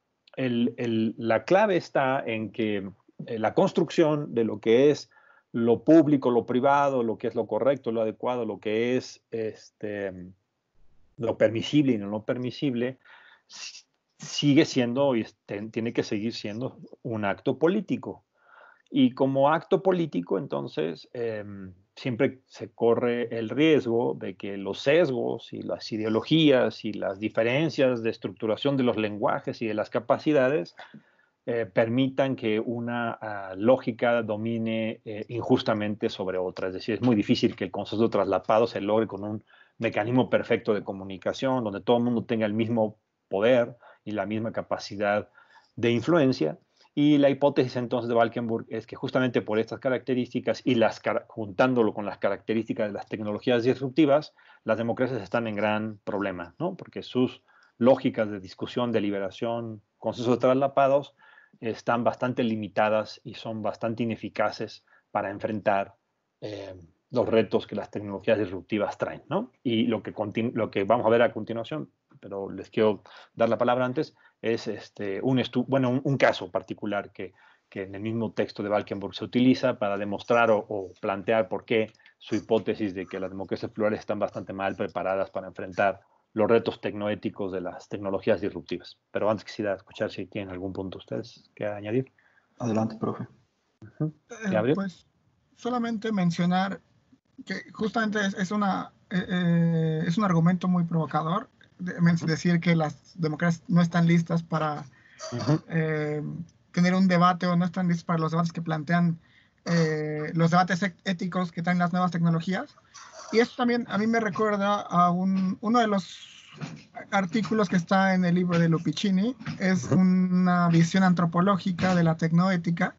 el, el, la clave está en que eh, la construcción de lo que es lo público, lo privado, lo que es lo correcto, lo adecuado, lo que es este, lo permisible y no lo permisible, sigue siendo y tiene que seguir siendo un acto político. Y como acto político, entonces, eh, siempre se corre el riesgo de que los sesgos y las ideologías y las diferencias de estructuración de los lenguajes y de las capacidades eh, permitan que una uh, lógica domine eh, injustamente sobre otra. Es decir, es muy difícil que el consenso traslapado se logre con un mecanismo perfecto de comunicación, donde todo el mundo tenga el mismo poder y la misma capacidad de influencia. Y la hipótesis entonces de Valkenburg es que justamente por estas características y las, juntándolo con las características de las tecnologías disruptivas, las democracias están en gran problema, ¿no? Porque sus lógicas de discusión, deliberación, consensos traslapados están bastante limitadas y son bastante ineficaces para enfrentar eh, los retos que las tecnologías disruptivas traen, ¿no? Y lo que, lo que vamos a ver a continuación, pero les quiero dar la palabra antes, es este, un, bueno, un, un caso particular que, que en el mismo texto de Valkenburg se utiliza para demostrar o, o plantear por qué su hipótesis de que las democracias plurales están bastante mal preparadas para enfrentar los retos tecnoéticos de las tecnologías disruptivas. Pero antes quisiera escuchar si tienen algún punto ustedes que añadir. Adelante, profe. Uh-huh. eh, pues solamente mencionar que justamente es, es, una, eh, eh, es un argumento muy provocador, de, decir que las democracias no están listas para uh-huh. eh, tener un debate o no están listas para los debates que plantean eh, los debates éticos que traen las nuevas tecnologías. Y esto también a mí me recuerda a un, uno de los artículos que está en el libro de Lupicini, es una visión antropológica de la tecnoética,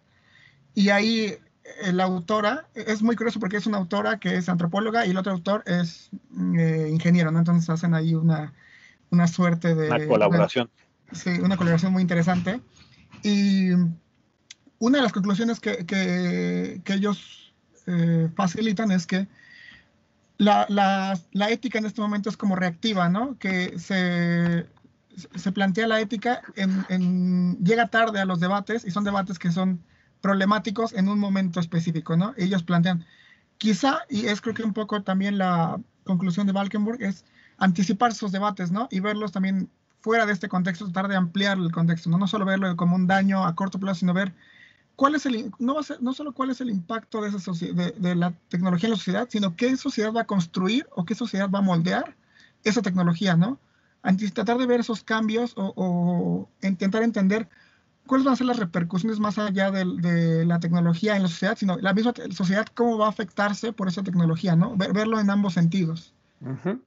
y ahí la autora, es muy curioso porque es una autora que es antropóloga y el otro autor es eh, ingeniero, ¿no? Entonces hacen ahí una, una suerte de... Una colaboración. Una, sí, una colaboración muy interesante. Y una de las conclusiones que, que, que ellos eh, facilitan es que la, la, la ética en este momento es como reactiva, ¿no? Que se, se plantea la ética, en, en, llega tarde a los debates y son debates que son problemáticos en un momento específico, ¿no? Ellos plantean, quizá, y es creo que un poco también la conclusión de Valkenburg, es anticipar esos debates, ¿no? Y verlos también fuera de este contexto, tratar de ampliar el contexto, ¿no? No solo verlo como un daño a corto plazo, sino ver cuál es el, no, va a ser, no solo cuál es el impacto de, esa de, de la tecnología en la sociedad, sino qué sociedad va a construir o qué sociedad va a moldear esa tecnología, ¿no? Antes, tratar de ver esos cambios o, o intentar entender cuáles van a ser las repercusiones más allá de, de la tecnología en la sociedad, sino la misma sociedad cómo va a afectarse por esa tecnología, ¿no? Ver, verlo en ambos sentidos. Uh-huh.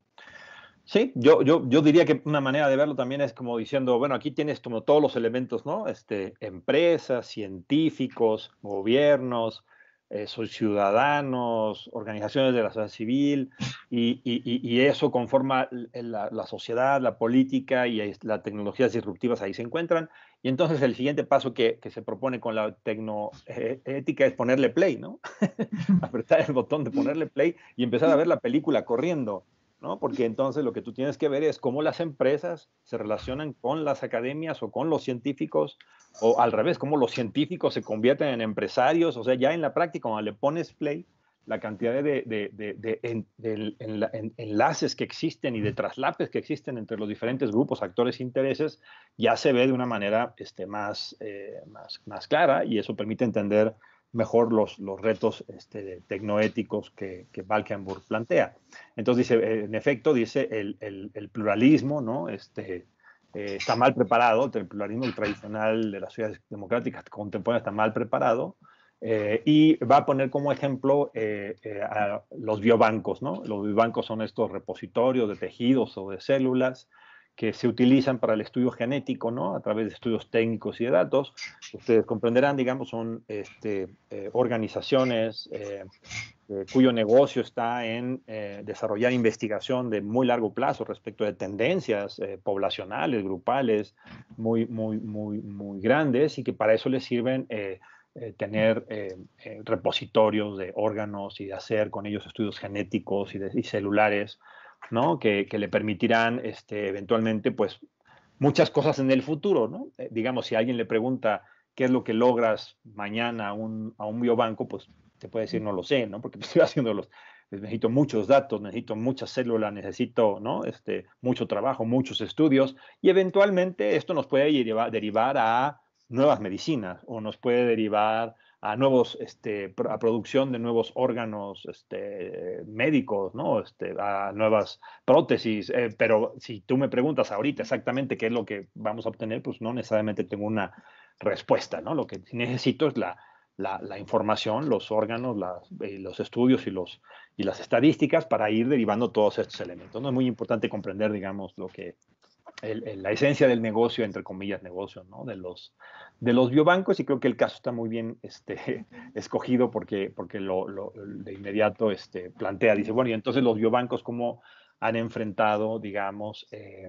Sí, yo, yo, yo diría que una manera de verlo también es como diciendo, bueno, aquí tienes como todos los elementos, ¿no? Este, empresas, científicos, gobiernos, eh, ciudadanos, organizaciones de la sociedad civil, y, y, y eso conforma la, la sociedad, la política y las tecnologías disruptivas ahí se encuentran. Y entonces el siguiente paso que, que se propone con la tecnoética es ponerle play, ¿no? Apretar el botón de ponerle play y empezar a ver la película corriendo, ¿no? Porque entonces lo que tú tienes que ver es cómo las empresas se relacionan con las academias o con los científicos, o al revés, cómo los científicos se convierten en empresarios. O sea, ya en la práctica, cuando le pones play, la cantidad de, de, de, de, en, de en, en, enlaces que existen y de traslapes que existen entre los diferentes grupos, actores e intereses, ya se ve de una manera este, más, eh, más, más clara, y eso permite entender mejor los, los retos este, tecnoéticos que, que Valkenburg plantea. Entonces dice, en efecto, dice, el, el, el pluralismo, ¿no? Este, eh, está mal preparado, el pluralismo tradicional de las sociedades democráticas contemporáneas está mal preparado, eh, y va a poner como ejemplo eh, eh, a los biobancos, ¿no? Los biobancos son estos repositorios de tejidos o de células que se utilizan para el estudio genético, ¿no? A través de estudios técnicos y de datos. Ustedes comprenderán, digamos, son este, eh, organizaciones eh, eh, cuyo negocio está en eh, desarrollar investigación de muy largo plazo respecto de tendencias eh, poblacionales, grupales, muy, muy, muy, muy grandes, y que para eso les sirven eh, eh, tener eh, eh, repositorios de órganos y de hacer con ellos estudios genéticos y, de, y celulares, ¿no? Que, que le permitirán este, eventualmente, pues, muchas cosas en el futuro, ¿no? Eh, digamos, si alguien le pregunta qué es lo que logras mañana a un, a un biobanco, pues te puede decir, no lo sé, ¿no? Porque estoy haciendo los, necesito muchos datos, necesito muchas células, necesito, ¿no? Este, mucho trabajo, muchos estudios, y eventualmente esto nos puede derivar, derivar a nuevas medicinas, o nos puede derivar a nuevos, este, a producción de nuevos órganos este, médicos, ¿no? Este, a nuevas prótesis, eh, pero si tú me preguntas ahorita exactamente qué es lo que vamos a obtener, pues no necesariamente tengo una respuesta, ¿no? Lo que necesito es la, la, la información, los órganos, las, eh, los estudios y, los, y las estadísticas para ir derivando todos estos elementos, ¿no? Es muy importante comprender, digamos, lo que El, el, la esencia del negocio, entre comillas, negocio, ¿no? De los, de los biobancos, y creo que el caso está muy bien este, escogido porque, porque lo, lo, de inmediato este, plantea, dice, bueno, y entonces los biobancos, ¿cómo han enfrentado, digamos, eh,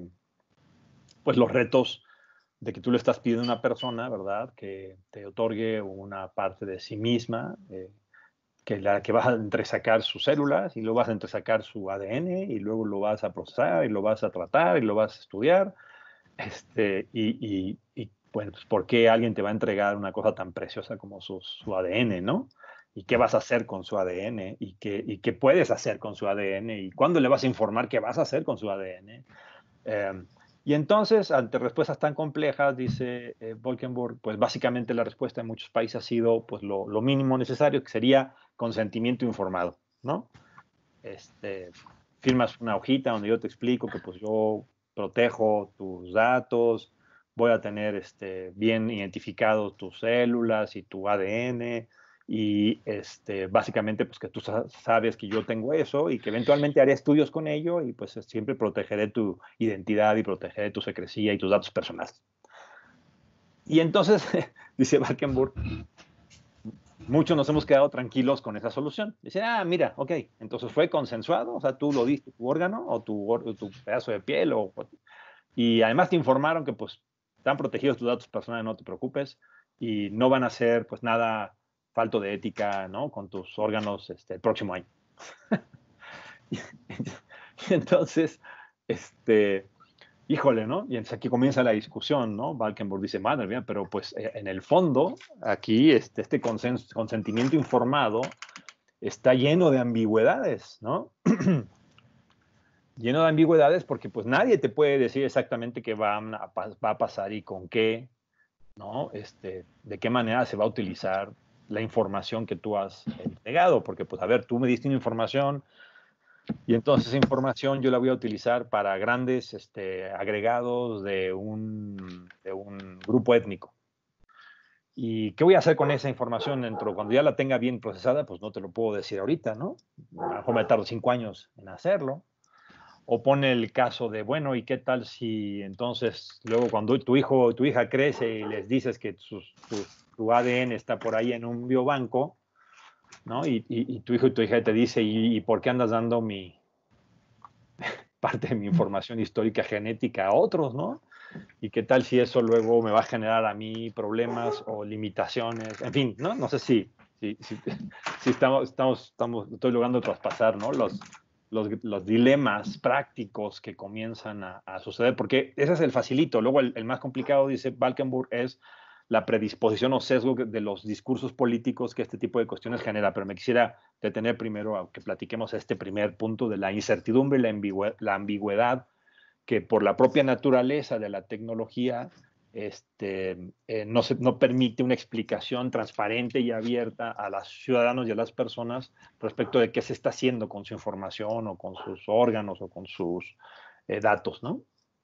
pues los retos de que tú le estás pidiendo a una persona, ¿verdad?, que te otorgue una parte de sí misma, eh, que, la, que vas a entresacar sus células, y luego vas a entresacar su A D N, y luego lo vas a procesar, y lo vas a tratar, y lo vas a estudiar. Este, y, y, y bueno, pues, ¿por qué alguien te va a entregar una cosa tan preciosa como su, su A D N, ¿no? ¿Y qué vas a hacer con su A D N? ¿Y qué, ¿Y qué puedes hacer con su A D N? ¿Y cuándo le vas a informar qué vas a hacer con su A D N? Eh, y entonces, ante respuestas tan complejas, dice eh, Valkenburg, pues básicamente la respuesta en muchos países ha sido pues lo, lo mínimo necesario, que sería consentimiento informado, ¿no? Este, firmas una hojita donde yo te explico que pues yo protejo tus datos, voy a tener este, bien identificados tus células y tu A D N, y este, básicamente pues que tú sabes que yo tengo eso y que eventualmente haré estudios con ello, y pues siempre protegeré tu identidad y protegeré tu secrecía y tus datos personales. Y entonces, dice Valkenburg, muchos nos hemos quedado tranquilos con esa solución. Dice, ah, mira, ok, entonces fue consensuado, o sea, tú lo diste, tu órgano o tu, tu pedazo de piel, o, y además te informaron que pues están protegidos tus datos personales, no te preocupes, y no van a hacer pues nada falto de ética, ¿no?, con tus órganos este, el próximo año. y, y entonces, este... híjole, ¿no? Y entonces aquí comienza la discusión, ¿no? Valkenburg dice, madre mía, pero pues en el fondo, aquí este, este consens- consentimiento informado está lleno de ambigüedades, ¿no? Lleno de ambigüedades porque pues nadie te puede decir exactamente qué va a, va a pasar y con qué, ¿no? Este, de qué manera se va a utilizar la información que tú has entregado, porque pues a ver, tú me diste una información y entonces esa información yo la voy a utilizar para grandes este, agregados de un, de un grupo étnico. ¿Y qué voy a hacer con esa información dentro? Cuando ya la tenga bien procesada, pues no te lo puedo decir ahorita, ¿no? A lo mejor me tardo cinco años en hacerlo. O pone el caso de, bueno, ¿y qué tal si entonces luego cuando tu hijo o tu hija crece y les dices que sus, tu, tu A D N está por ahí en un biobanco, ¿no? Y, y, y tu hijo y tu hija te dice, ¿y, y por qué andas dando mi parte de mi información histórica genética a otros, ¿no? ¿Y qué tal si eso luego me va a generar a mí problemas o limitaciones? En fin, ¿no? No sé si, si, si, si estamos, estamos, estamos, estoy logrando traspasar, ¿no? Los, los, los dilemas prácticos que comienzan a, a suceder, porque ese es el facilito. Luego el, el más complicado, dice Valkenburg, es la predisposición o sesgo de los discursos políticos que este tipo de cuestiones genera. Pero me quisiera detener primero a que platiquemos este primer punto de la incertidumbre y la, ambigüedad, la ambigüedad que por la propia naturaleza de la tecnología este, eh, no, se, no permite una explicación transparente y abierta a los ciudadanos y a las personas respecto de qué se está haciendo con su información o con sus órganos o con sus eh, datos, ¿no?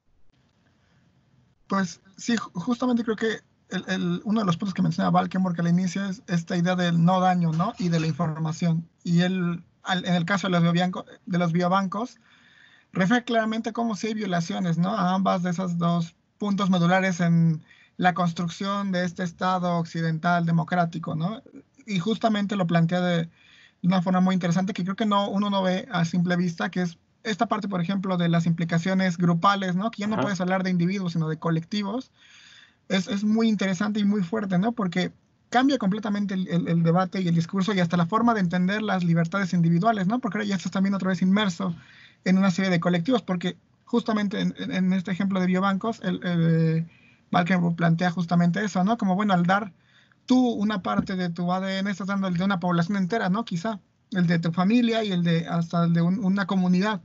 Pues sí, justamente creo que el, el, uno de los puntos que menciona Valkenburg al inicio es esta idea del no daño, ¿no? Y de la información. Y él, al, en el caso de los, biobanco, de los biobancos, refiere claramente cómo sí hay violaciones, ¿no? A ambas de esos dos puntos medulares en la construcción de este Estado occidental democrático, ¿no? Y justamente lo plantea de, de una forma muy interesante que creo que no, uno no ve a simple vista, que es esta parte, por ejemplo, de las implicaciones grupales, ¿no? Que ya no Ajá. puedes hablar de individuos, sino de colectivos. Es, es muy interesante y muy fuerte, ¿no? Porque cambia completamente el, el, el debate y el discurso y hasta la forma de entender las libertades individuales, ¿no? Porque ahora ya estás también otra vez inmerso en una serie de colectivos, porque justamente en, en este ejemplo de biobancos, el, el Valkenburg plantea justamente eso, ¿no? Como, bueno, al dar tú una parte de tu A D N, estás dando el de una población entera, ¿no? Quizá, el de tu familia y el de hasta el de un, una comunidad.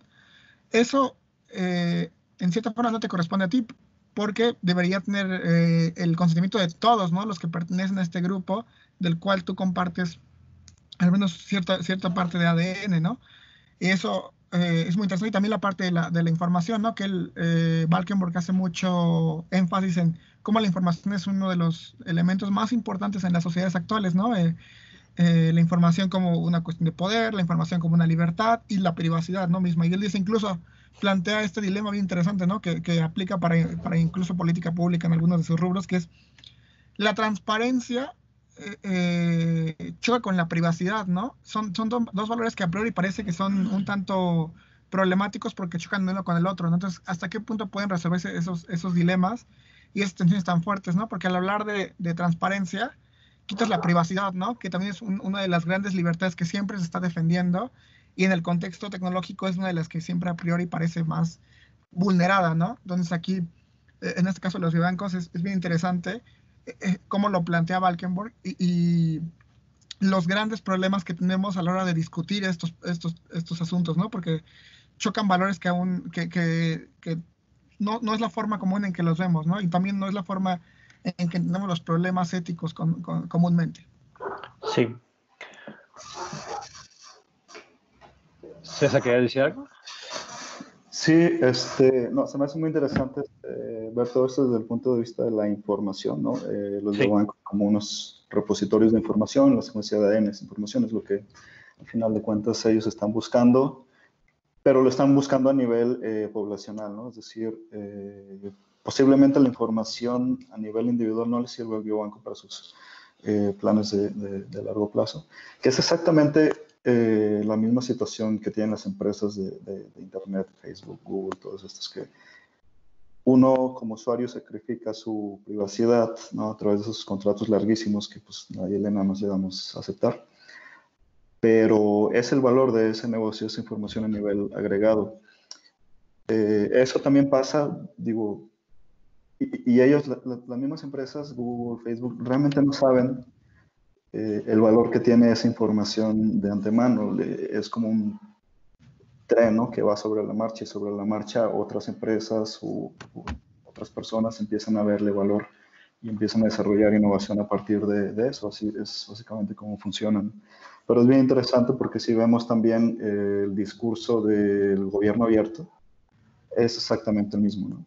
Eso, eh, en cierta forma, no te corresponde a ti, porque debería tener eh, el consentimiento de todos, ¿no? Los que pertenecen a este grupo, del cual tú compartes al menos cierta, cierta parte de A D N, ¿no? Y eso eh, es muy interesante. Y también la parte de la, de la información, ¿no? Que el eh, Valkenburg hace mucho énfasis en cómo la información es uno de los elementos más importantes en las sociedades actuales, ¿no? Eh, eh, la información como una cuestión de poder, la información como una libertad y la privacidad, ¿no? Misma. Y él dice incluso, plantea este dilema bien interesante, ¿no? Que, que aplica para, para incluso política pública en algunos de sus rubros, que es la transparencia eh, eh, choca con la privacidad, ¿no? Son, son do, dos valores que a priori parece que son un tanto problemáticos porque chocan uno con el otro, ¿no? Entonces, ¿hasta qué punto pueden resolverse esos, esos dilemas y esas tensiones tan fuertes, ¿no? Porque al hablar de, de transparencia, quitas la privacidad, ¿no? Que también es un, una de las grandes libertades que siempre se está defendiendo y en el contexto tecnológico es una de las que siempre a priori parece más vulnerada, ¿no? Entonces aquí, eh, en este caso los biobancos, es, es bien interesante eh, cómo lo plantea Valkenburg y, y los grandes problemas que tenemos a la hora de discutir estos, estos, estos asuntos, ¿no? Porque chocan valores que aún, que, que, que no, no es la forma común en que los vemos, ¿no? Y también no es la forma en que tenemos los problemas éticos con, con, comúnmente. Sí. ¿César quería decir algo? Sí, este, no, se me hace muy interesante eh, ver todo esto desde el punto de vista de la información, ¿no? Eh, los Sí. biobancos como unos repositorios de información, la secuencia de A D N, esa información es lo que al final de cuentas ellos están buscando, pero lo están buscando a nivel eh, poblacional, ¿no? Es decir, eh, posiblemente la información a nivel individual no le sirve al biobanco para sus eh, planes de, de, de largo plazo, que es exactamente eh, la misma situación que tienen las empresas de, de, de Internet, Facebook, Google, todas estas que uno como usuario sacrifica su privacidad, ¿no? A través de esos contratos larguísimos que pues nadie le nada más llegamos a aceptar. Pero es el valor de ese negocio, esa información a nivel agregado. Eh, eso también pasa, digo, y, y ellos, la, la, las mismas empresas, Google, Facebook, realmente no saben eh, el valor que tiene esa información de antemano. Le, es como un tren, ¿no?, que va sobre la marcha, y sobre la marcha otras empresas o, o otras personas empiezan a verle valor y empiezan a desarrollar innovación a partir de, de eso. Así es básicamente cómo funcionan. Pero es bien interesante porque si vemos también eh, el discurso del gobierno abierto, es exactamente el mismo, ¿no?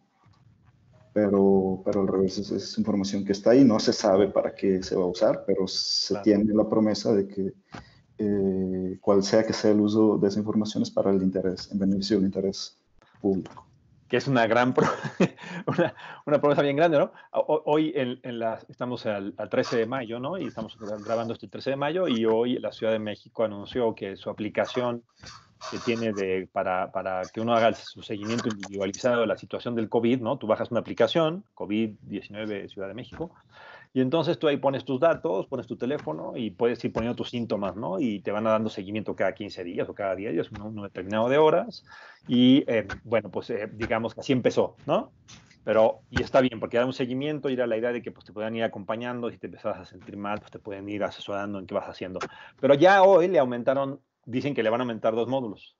Pero, pero al revés, es, es información que está ahí, no se sabe para qué se va a usar, pero se Claro. tiene la promesa de que eh, cual sea que sea el uso de esa información es para el interés, en beneficio del interés público. Que es una gran, pro una, una promesa bien grande, ¿no? Hoy en, en la, estamos al, al trece de mayo, ¿no? Y estamos grabando este trece de mayo, y hoy la Ciudad de México anunció que su aplicación que tiene de, para, para que uno haga su seguimiento individualizado de la situación del COVID, ¿no? Tú bajas una aplicación, COVID diecinueve Ciudad de México, y entonces tú ahí pones tus datos, pones tu teléfono y puedes ir poniendo tus síntomas, ¿no? Y te van dando seguimiento cada quince días o cada diez días, un número determinado de horas. Y eh, bueno, pues eh, digamos que así empezó, ¿no? Pero, y está bien, porque da un seguimiento y era la idea de que pues, te puedan ir acompañando. Si te empezabas a sentir mal, pues te pueden ir asesorando en qué vas haciendo. Pero ya hoy le aumentaron, dicen que le van a aumentar dos módulos.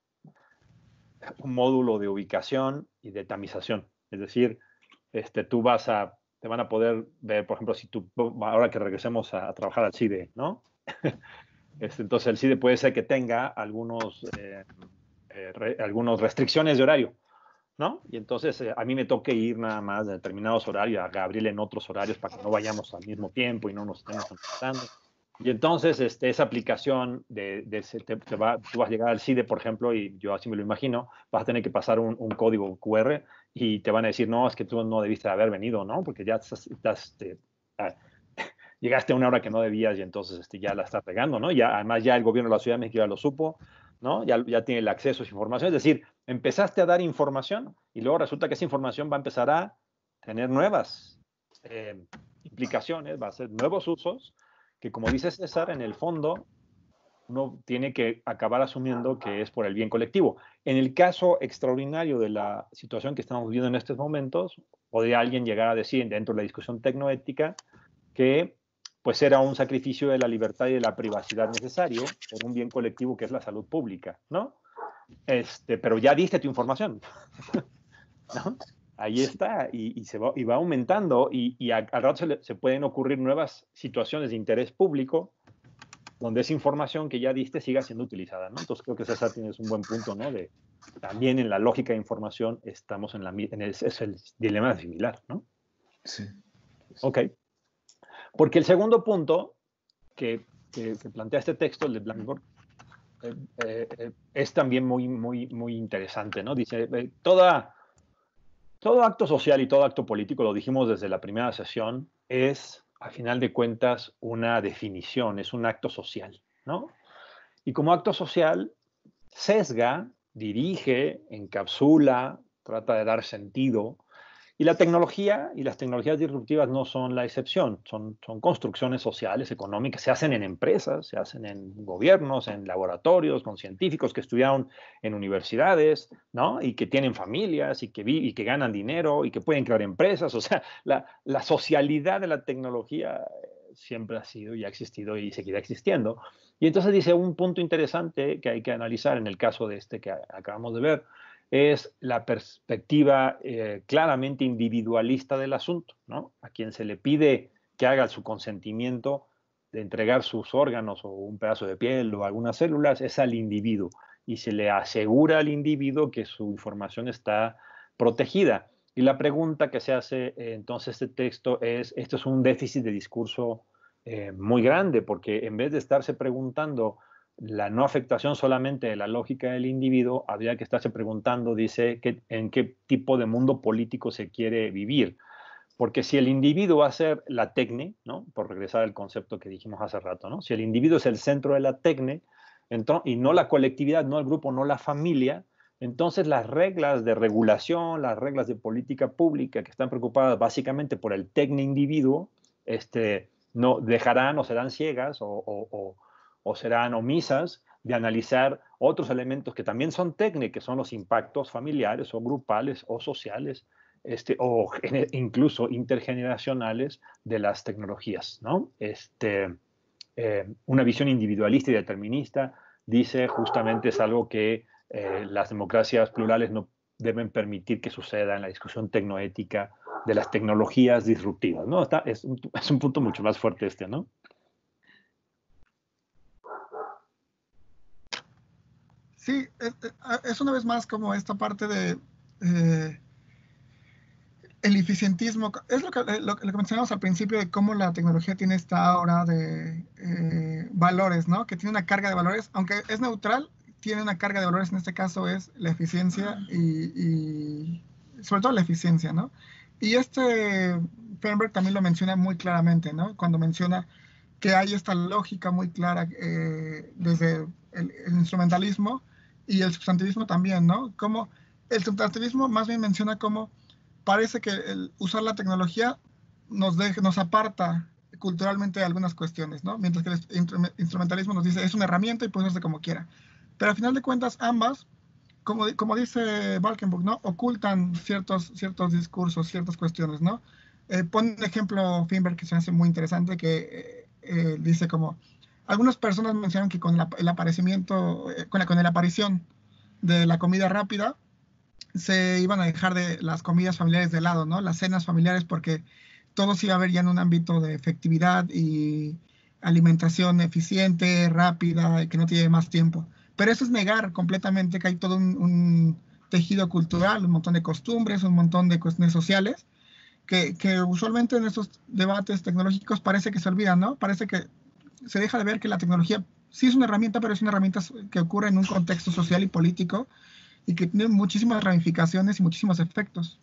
Un módulo de ubicación y de tamización. Es decir, este, tú vas a, te van a poder ver, por ejemplo, si tú, ahora que regresemos a, a trabajar al CIDE, ¿no? Este, entonces el CIDE puede ser que tenga algunos, eh, eh, re, algunas restricciones de horario, ¿no? Y entonces eh, a mí me toque ir nada más de determinados horarios, a Gabriel en otros horarios para que no vayamos al mismo tiempo y no nos estemos contactando. Y entonces este, esa aplicación, de, de te, te va, tú vas a llegar al CIDE, por ejemplo, y yo así me lo imagino, vas a tener que pasar un, un código cu erre y te van a decir, no, es que tú no debiste haber venido, ¿no? Porque ya estás, estás este, ah, llegaste a una hora que no debías y entonces este, ya la estás pegando, ¿no? Ya, además ya el gobierno de la Ciudad de México ya lo supo, ¿no? Ya, ya tiene el acceso a esa información. Es decir, empezaste a dar información y luego resulta que esa información va a empezar a tener nuevas eh, implicaciones, va a ser nuevos usos, que como dice César, en el fondo uno tiene que acabar asumiendo que es por el bien colectivo. En el caso extraordinario de la situación que estamos viviendo en estos momentos, podría alguien llegar a decir dentro de la discusión tecnoética que pues era un sacrificio de la libertad y de la privacidad necesario por un bien colectivo que es la salud pública, ¿no? Este, pero ya diste tu información, ¿no? Ahí está, y, y, se va, y va aumentando, y, y a, al rato se, le, se pueden ocurrir nuevas situaciones de interés público donde esa información que ya diste siga siendo utilizada, ¿no? Entonces creo que César tienes un buen punto, ¿no? De, también en la lógica de información estamos en la en el, es el dilema similar, ¿no? Sí. Ok. Porque el segundo punto que, que, que plantea este texto, el de Blankenburg, eh, eh, es también muy, muy, muy interesante, ¿no? Dice, eh, toda... Todo acto social y todo acto político, lo dijimos desde la primera sesión, es, a final de cuentas, una definición, es un acto social, ¿no? Y como acto social, sesga, dirige, encapsula, trata de dar sentido. Y la tecnología y las tecnologías disruptivas no son la excepción, son, son construcciones sociales, económicas, se hacen en empresas, se hacen en gobiernos, en laboratorios, con científicos que estudiaron en universidades, ¿no? Y que tienen familias y que, vi, y que ganan dinero y que pueden crear empresas. O sea, la, la socialidad de la tecnología siempre ha sido y ha existido y seguirá existiendo. Y entonces dice un punto interesante que hay que analizar en el caso de este que acabamos de ver, es la perspectiva eh, claramente individualista del asunto, ¿no? A quien se le pide que haga su consentimiento de entregar sus órganos o un pedazo de piel o algunas células es al individuo y se le asegura al individuo que su información está protegida. Y la pregunta que se hace eh, entonces este texto es, esto es un déficit de discurso eh, muy grande, porque en vez de estarse preguntando la no afectación solamente de la lógica del individuo, habría que estarse preguntando, dice, que, en qué tipo de mundo político se quiere vivir. Porque si el individuo va a ser la tecne, ¿no? Por regresar al concepto que dijimos hace rato, ¿no? Si el individuo es el centro de la tecne, entonces, y no la colectividad, no el grupo, no la familia, entonces las reglas de regulación, las reglas de política pública que están preocupadas básicamente por el tecne individuo, este, no dejarán o serán ciegas o, o, o o serán omisas de analizar otros elementos que también son técnicos, que son los impactos familiares o grupales o sociales, este, o incluso intergeneracionales de las tecnologías, ¿no? Este, eh, una visión individualista y determinista, dice justamente es algo que eh, las democracias plurales no deben permitir que suceda en la discusión tecnoética de las tecnologías disruptivas, ¿no? Está, es, un, es un punto mucho más fuerte este, ¿no? Sí, es, es una vez más como esta parte de eh, el eficientismo. Es lo que, lo, lo que mencionamos al principio de cómo la tecnología tiene esta aura de eh, valores, ¿no? Que tiene una carga de valores, aunque es neutral, tiene una carga de valores, en este caso es la eficiencia y, y sobre todo la eficiencia, ¿no? Y este Fernberg también lo menciona muy claramente, ¿no? Cuando menciona que hay esta lógica muy clara eh, desde el, el instrumentalismo y el sustantivismo también, ¿no? Como el sustantivismo más bien menciona cómo parece que el usar la tecnología nos, deja, nos aparta culturalmente de algunas cuestiones, ¿no? Mientras que el instrumentalismo nos dice es una herramienta y puede usarse como quiera. Pero al final de cuentas, ambas, como, como dice Valkenburg, ¿no? Ocultan ciertos, ciertos discursos, ciertas cuestiones, ¿no? Eh, pone un ejemplo Finberg que se me hace muy interesante, que eh, eh, dice como, algunas personas mencionan que con la, el aparecimiento, eh, con, la, con la aparición de la comida rápida, se iban a dejar de las comidas familiares de lado, ¿no? Las cenas familiares, porque todo se iba a ver ya en un ámbito de efectividad y alimentación eficiente, rápida, y que no tiene más tiempo. Pero eso es negar completamente que hay todo un, un tejido cultural, un montón de costumbres, un montón de cuestiones sociales, que, que usualmente en estos debates tecnológicos parece que se olvidan, ¿no? Parece que se deja de ver que la tecnología sí es una herramienta, pero es una herramienta que ocurre en un contexto social y político y que tiene muchísimas ramificaciones y muchísimos efectos.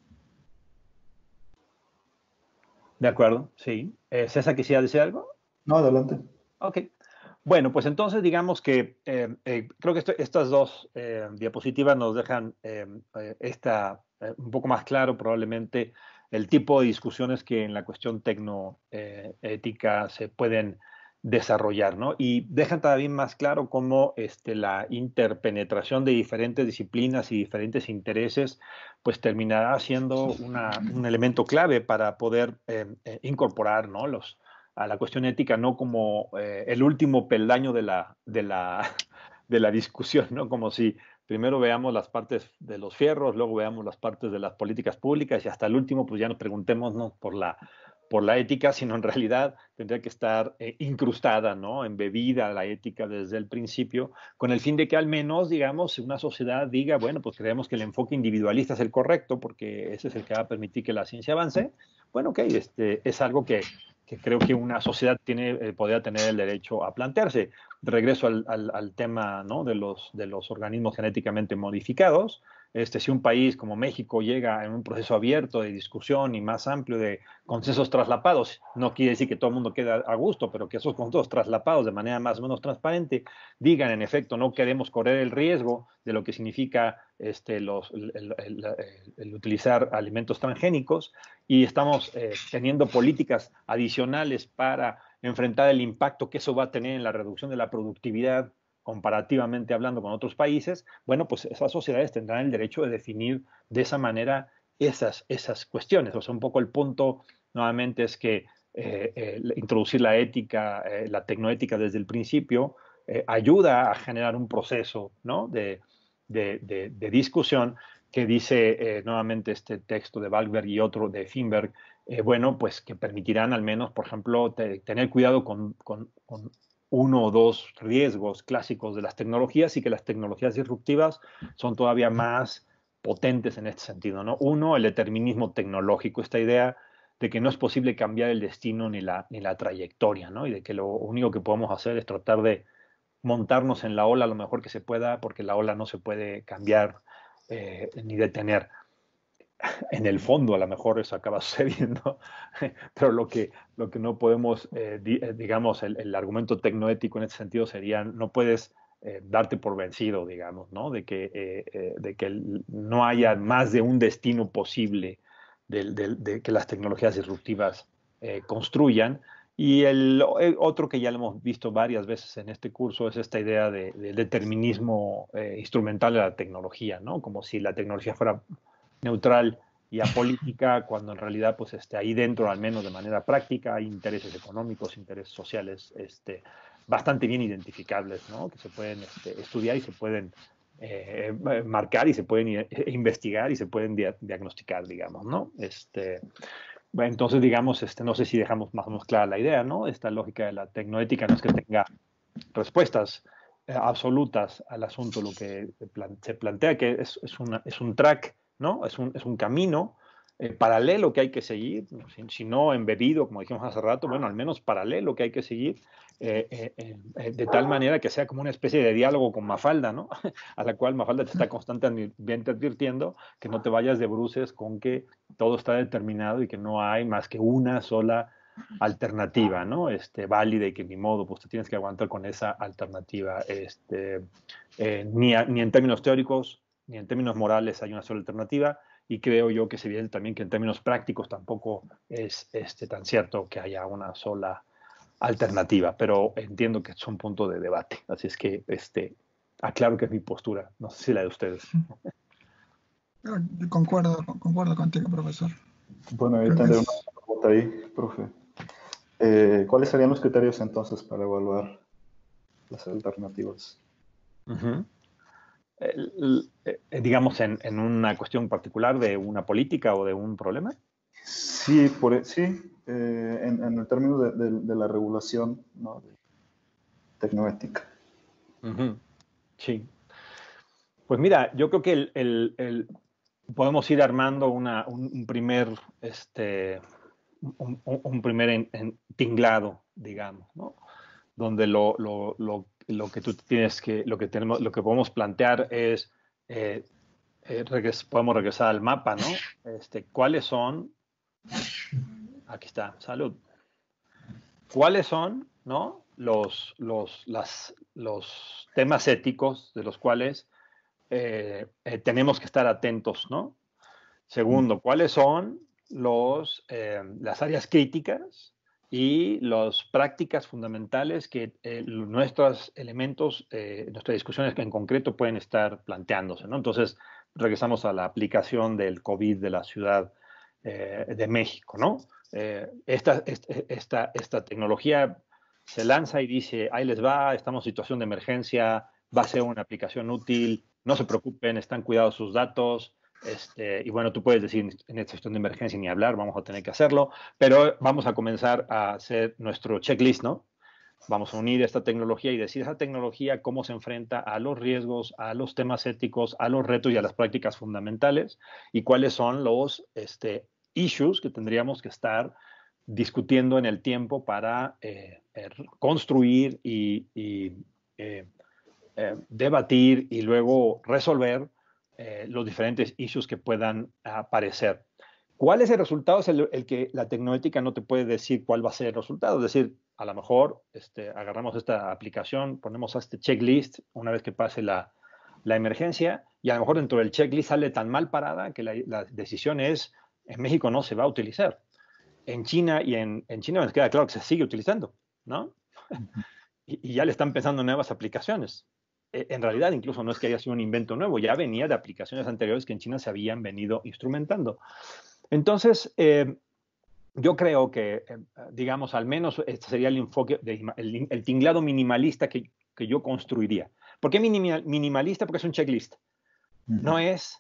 De acuerdo, sí. Eh, ¿César quisiera decir algo? No, adelante. Ok. Bueno, pues entonces digamos que eh, eh, creo que esto, estas dos eh, diapositivas nos dejan eh, eh, esta, eh, un poco más claro probablemente el tipo de discusiones que en la cuestión tecnoética eh, se pueden desarrollar, ¿no? Y dejan también más claro cómo este, la interpenetración de diferentes disciplinas y diferentes intereses pues terminará siendo una, un elemento clave para poder eh, eh, incorporar, ¿no? los a la cuestión ética no como eh, el último peldaño de la, de, la, de la discusión, ¿no? Como si primero veamos las partes de los fierros, luego veamos las partes de las políticas públicas y hasta el último pues ya nos preguntemos no por la, por la ética, sino en realidad tendría que estar eh, incrustada, ¿no? Embebida la ética desde el principio, con el fin de que al menos, digamos, una sociedad diga, bueno, pues creemos que el enfoque individualista es el correcto porque ese es el que va a permitir que la ciencia avance. Bueno, ok, este, es algo que que creo que una sociedad tiene, eh, podría tener el derecho a plantearse. Regreso al, al, al tema, ¿no? de, los, de los organismos genéticamente modificados. Este, si un país como México llega en un proceso abierto de discusión y más amplio de consensos traslapados, no quiere decir que todo el mundo quede a gusto, pero que esos consensos traslapados de manera más o menos transparente digan, en efecto, no queremos correr el riesgo de lo que significa este, los, el, el, el, el utilizar alimentos transgénicos y estamos eh, teniendo políticas adicionales para enfrentar el impacto que eso va a tener en la reducción de la productividad comparativamente hablando con otros países, bueno, pues esas sociedades tendrán el derecho de definir de esa manera esas, esas cuestiones. O sea, un poco el punto nuevamente es que eh, eh, introducir la ética, eh, la tecnoética desde el principio, eh, ayuda a generar un proceso, ¿no? de, de, de, de discusión que dice eh, nuevamente este texto de Wahlberg y otro de Finberg, eh, bueno, pues que permitirán al menos, por ejemplo, te, tener cuidado con, con, con uno o dos riesgos clásicos de las tecnologías y que las tecnologías disruptivas son todavía más potentes en este sentido, ¿no? Uno, el determinismo tecnológico, esta idea de que no es posible cambiar el destino ni la, ni la trayectoria, ¿no? Y de que lo único que podemos hacer es tratar de montarnos en la ola lo mejor que se pueda, porque la ola no se puede cambiar eh, ni detener. En el fondo a lo mejor eso acaba sucediendo, pero lo que, lo que no podemos, eh, di, digamos, el, el argumento tecnoético en este sentido sería, no puedes eh, darte por vencido, digamos, ¿no? De que, eh, eh, de que el, no haya más de un destino posible de, de, de que las tecnologías disruptivas eh, construyan. Y el, el, otro que ya lo hemos visto varias veces en este curso es esta idea de, de determinismo eh, instrumental de la tecnología, ¿no? Como si la tecnología fuera neutral y apolítica, cuando en realidad, pues, este, ahí dentro, al menos de manera práctica, hay intereses económicos, intereses sociales, este, bastante bien identificables, ¿no? Que se pueden este, estudiar y se pueden eh, marcar y se pueden eh, investigar y se pueden dia diagnosticar, digamos, ¿no? Este, bueno, entonces, digamos, este, no sé si dejamos más o menos clara la idea, ¿no? Esta lógica de la tecnoética no es que tenga respuestas eh, absolutas al asunto, lo que plan se plantea que es, es, una, es un track, ¿no? Es un, es un camino eh, paralelo que hay que seguir, si, si no embebido, como dijimos hace rato, bueno, al menos paralelo que hay que seguir, eh, eh, eh, de tal manera que sea como una especie de diálogo con Mafalda, ¿no? A la cual Mafalda te está constantemente advirtiendo que no te vayas de bruces con que todo está determinado y que no hay más que una sola alternativa, ¿no? Este, válida y que ni modo, pues te tienes que aguantar con esa alternativa. Este, eh, ni, a, ni en términos teóricos, ni en términos morales hay una sola alternativa, y creo yo que se viene también que en términos prácticos tampoco es este, tan cierto que haya una sola alternativa, pero entiendo que es un punto de debate, así es que este, aclaro que es mi postura, no sé si la de ustedes. Concuerdo, concuerdo contigo, profesor. Bueno, ahí tendré una pregunta ahí, profe. Eh, ¿Cuáles serían los criterios entonces para evaluar las alternativas? Uh-huh. el, el, digamos, en, en una cuestión particular de una política o de un problema. Sí, por, sí eh, en, en el término de, de, de la regulación, ¿no? Tecnoética. Uh-huh. Sí. Pues mira, yo creo que el, el, el, podemos ir armando una, un, un primer, este, un, un primer en, en tinglado, digamos, ¿no? Donde lo, lo, lo, lo, que tú tienes que, lo que tenemos, lo que podemos plantear es, eh, eh, regres, podemos regresar al mapa, ¿no? Este, ¿cuáles son? Aquí está, salud. ¿Cuáles son, ¿no? Los, los, las, los temas éticos de los cuales eh, eh, tenemos que estar atentos, ¿no? Segundo, ¿cuáles son los, eh, las áreas críticas y las prácticas fundamentales que eh, nuestros elementos, eh, nuestras discusiones en concreto pueden estar planteándose, ¿no? Entonces, regresamos a la aplicación del COVID de la Ciudad eh, de México, ¿no? Eh, esta, esta, esta tecnología se lanza y dice, ahí les va, estamos en situación de emergencia, va a ser una aplicación útil, no se preocupen, están cuidados sus datos. Este, y bueno, tú puedes decir, en esta situación de emergencia ni hablar, vamos a tener que hacerlo, pero vamos a comenzar a hacer nuestro checklist, ¿no? Vamos a unir esta tecnología y decir esa tecnología cómo se enfrenta a los riesgos, a los temas éticos, a los retos y a las prácticas fundamentales, y cuáles son los este, issues que tendríamos que estar discutiendo en el tiempo para eh, eh, construir y, y eh, eh, debatir y luego resolver eh, los diferentes issues que puedan aparecer. ¿Cuál es el resultado? Es el, el, que la tecnoética no te puede decir cuál va a ser el resultado. Es decir, a lo mejor este, agarramos esta aplicación, ponemos a este checklist una vez que pase la, la emergencia, y a lo mejor dentro del checklist sale tan mal parada que la, la decisión es, en México no se va a utilizar. En China y en, en China nos queda claro que se sigue utilizando, ¿no? y, y ya le están pensando en nuevas aplicaciones. En realidad, incluso no es que haya sido un invento nuevo, ya venía de aplicaciones anteriores que en China se habían venido instrumentando. Entonces, eh, yo creo que, eh, digamos, al menos este sería el enfoque, de, el, el tinglado minimalista que, que yo construiría. ¿Por qué minimal, minimalista? Porque es un checklist. No es,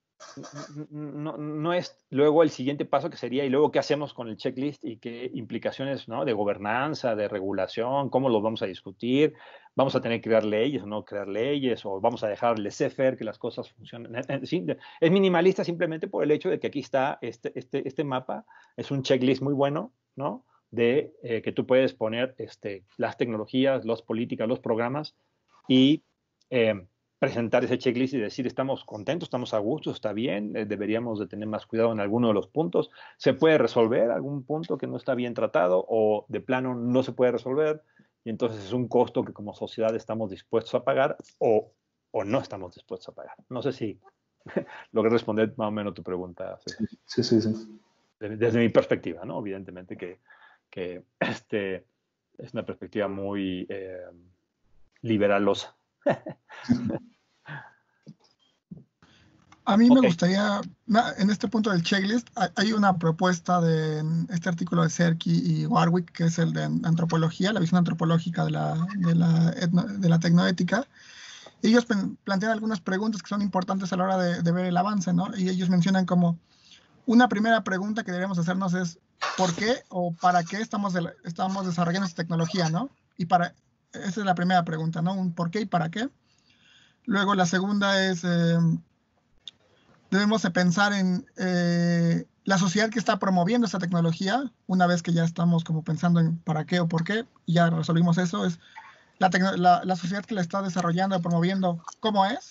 no, no es luego el siguiente paso que sería, y luego qué hacemos con el checklist y qué implicaciones, ¿no? De gobernanza, de regulación, cómo los vamos a discutir, vamos a tener que crear leyes o no crear leyes, o vamos a dejar laissez-faire que las cosas funcionen. Sí, es minimalista simplemente por el hecho de que aquí está este, este, este mapa, es un checklist muy bueno, ¿no? De eh, que tú puedes poner este, las tecnologías, las políticas, los programas y eh, presentar ese checklist y decir estamos contentos, estamos a gusto, está bien, eh, deberíamos de tener más cuidado en alguno de los puntos, se puede resolver algún punto que no está bien tratado o de plano no se puede resolver, y entonces es un costo que como sociedad estamos dispuestos a pagar o, o no estamos dispuestos a pagar. No sé si logré responder más o menos tu pregunta. Sí, sí, sí. Desde, desde mi perspectiva, ¿no? Evidentemente que, que este, es una perspectiva muy eh, liberalosa. A mí me Ok. gustaría, na- en este punto del checklist, hay hay una propuesta de en este artículo de Serki y Warwick, que es el de antropología, la visión antropológica de la, de la, etno- de la tecnoética. Y ellos pen- plantean algunas preguntas que son importantes a la hora de, de ver el avance, ¿no? Y ellos mencionan como una primera pregunta que deberíamos hacernos es ¿por qué o para qué estamos, de- estamos desarrollando esta tecnología, ¿no? Y para, esa es la primera pregunta, ¿no? Un por qué y para qué. Luego la segunda es... eh, debemos de pensar en eh, la sociedad que está promoviendo esta tecnología, una vez que ya estamos como pensando en para qué o por qué, y ya resolvimos eso, es la, la, la sociedad que la está desarrollando o promoviendo, cómo es.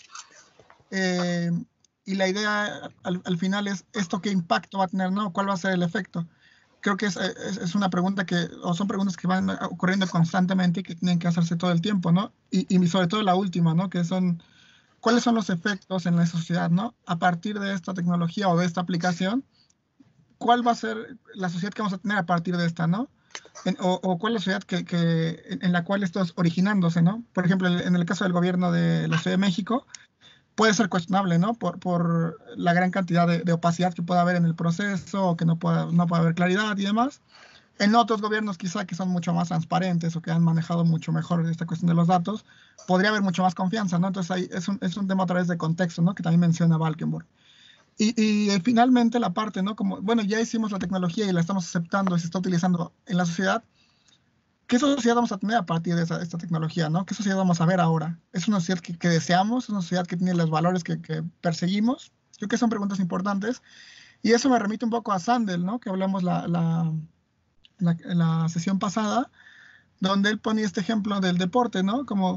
Eh, y la idea al, al, final es esto qué impacto va a tener, ¿no? ¿Cuál va a ser el efecto? Creo que es, es, es una pregunta que, o son preguntas que van ocurriendo constantemente y que tienen que hacerse todo el tiempo, ¿no? Y, y sobre todo la última, ¿no? Que son cuáles son los efectos en la sociedad, ¿no? A partir de esta tecnología o de esta aplicación, ¿cuál va a ser la sociedad que vamos a tener a partir de esta, ¿no? En, o, o cuál es la sociedad que, que, en la cual esto es originándose, ¿no? Por ejemplo, en el caso del gobierno de la Ciudad de México, puede ser cuestionable, ¿no? Por, por la gran cantidad de, de opacidad que pueda haber en el proceso, o que no pueda, no pueda haber claridad y demás. En otros gobiernos quizá que son mucho más transparentes o que han manejado mucho mejor esta cuestión de los datos, podría haber mucho más confianza, ¿no? Entonces ahí es un, es un tema a través de contexto, ¿no? Que también menciona Valkenburg. Y, y eh, finalmente la parte, ¿no? Como, bueno, ya hicimos la tecnología y la estamos aceptando y se está utilizando en la sociedad. ¿Qué sociedad vamos a tener a partir de esa, esta tecnología, ¿no? ¿Qué sociedad vamos a ver ahora? ¿Es una sociedad que, que deseamos? ¿Es una sociedad que tiene los valores que, que perseguimos? Creo que son preguntas importantes. Y eso me remite un poco a Sandel, ¿no? Que hablamos la, la, la, la sesión pasada, donde él ponía este ejemplo del deporte, ¿no? Como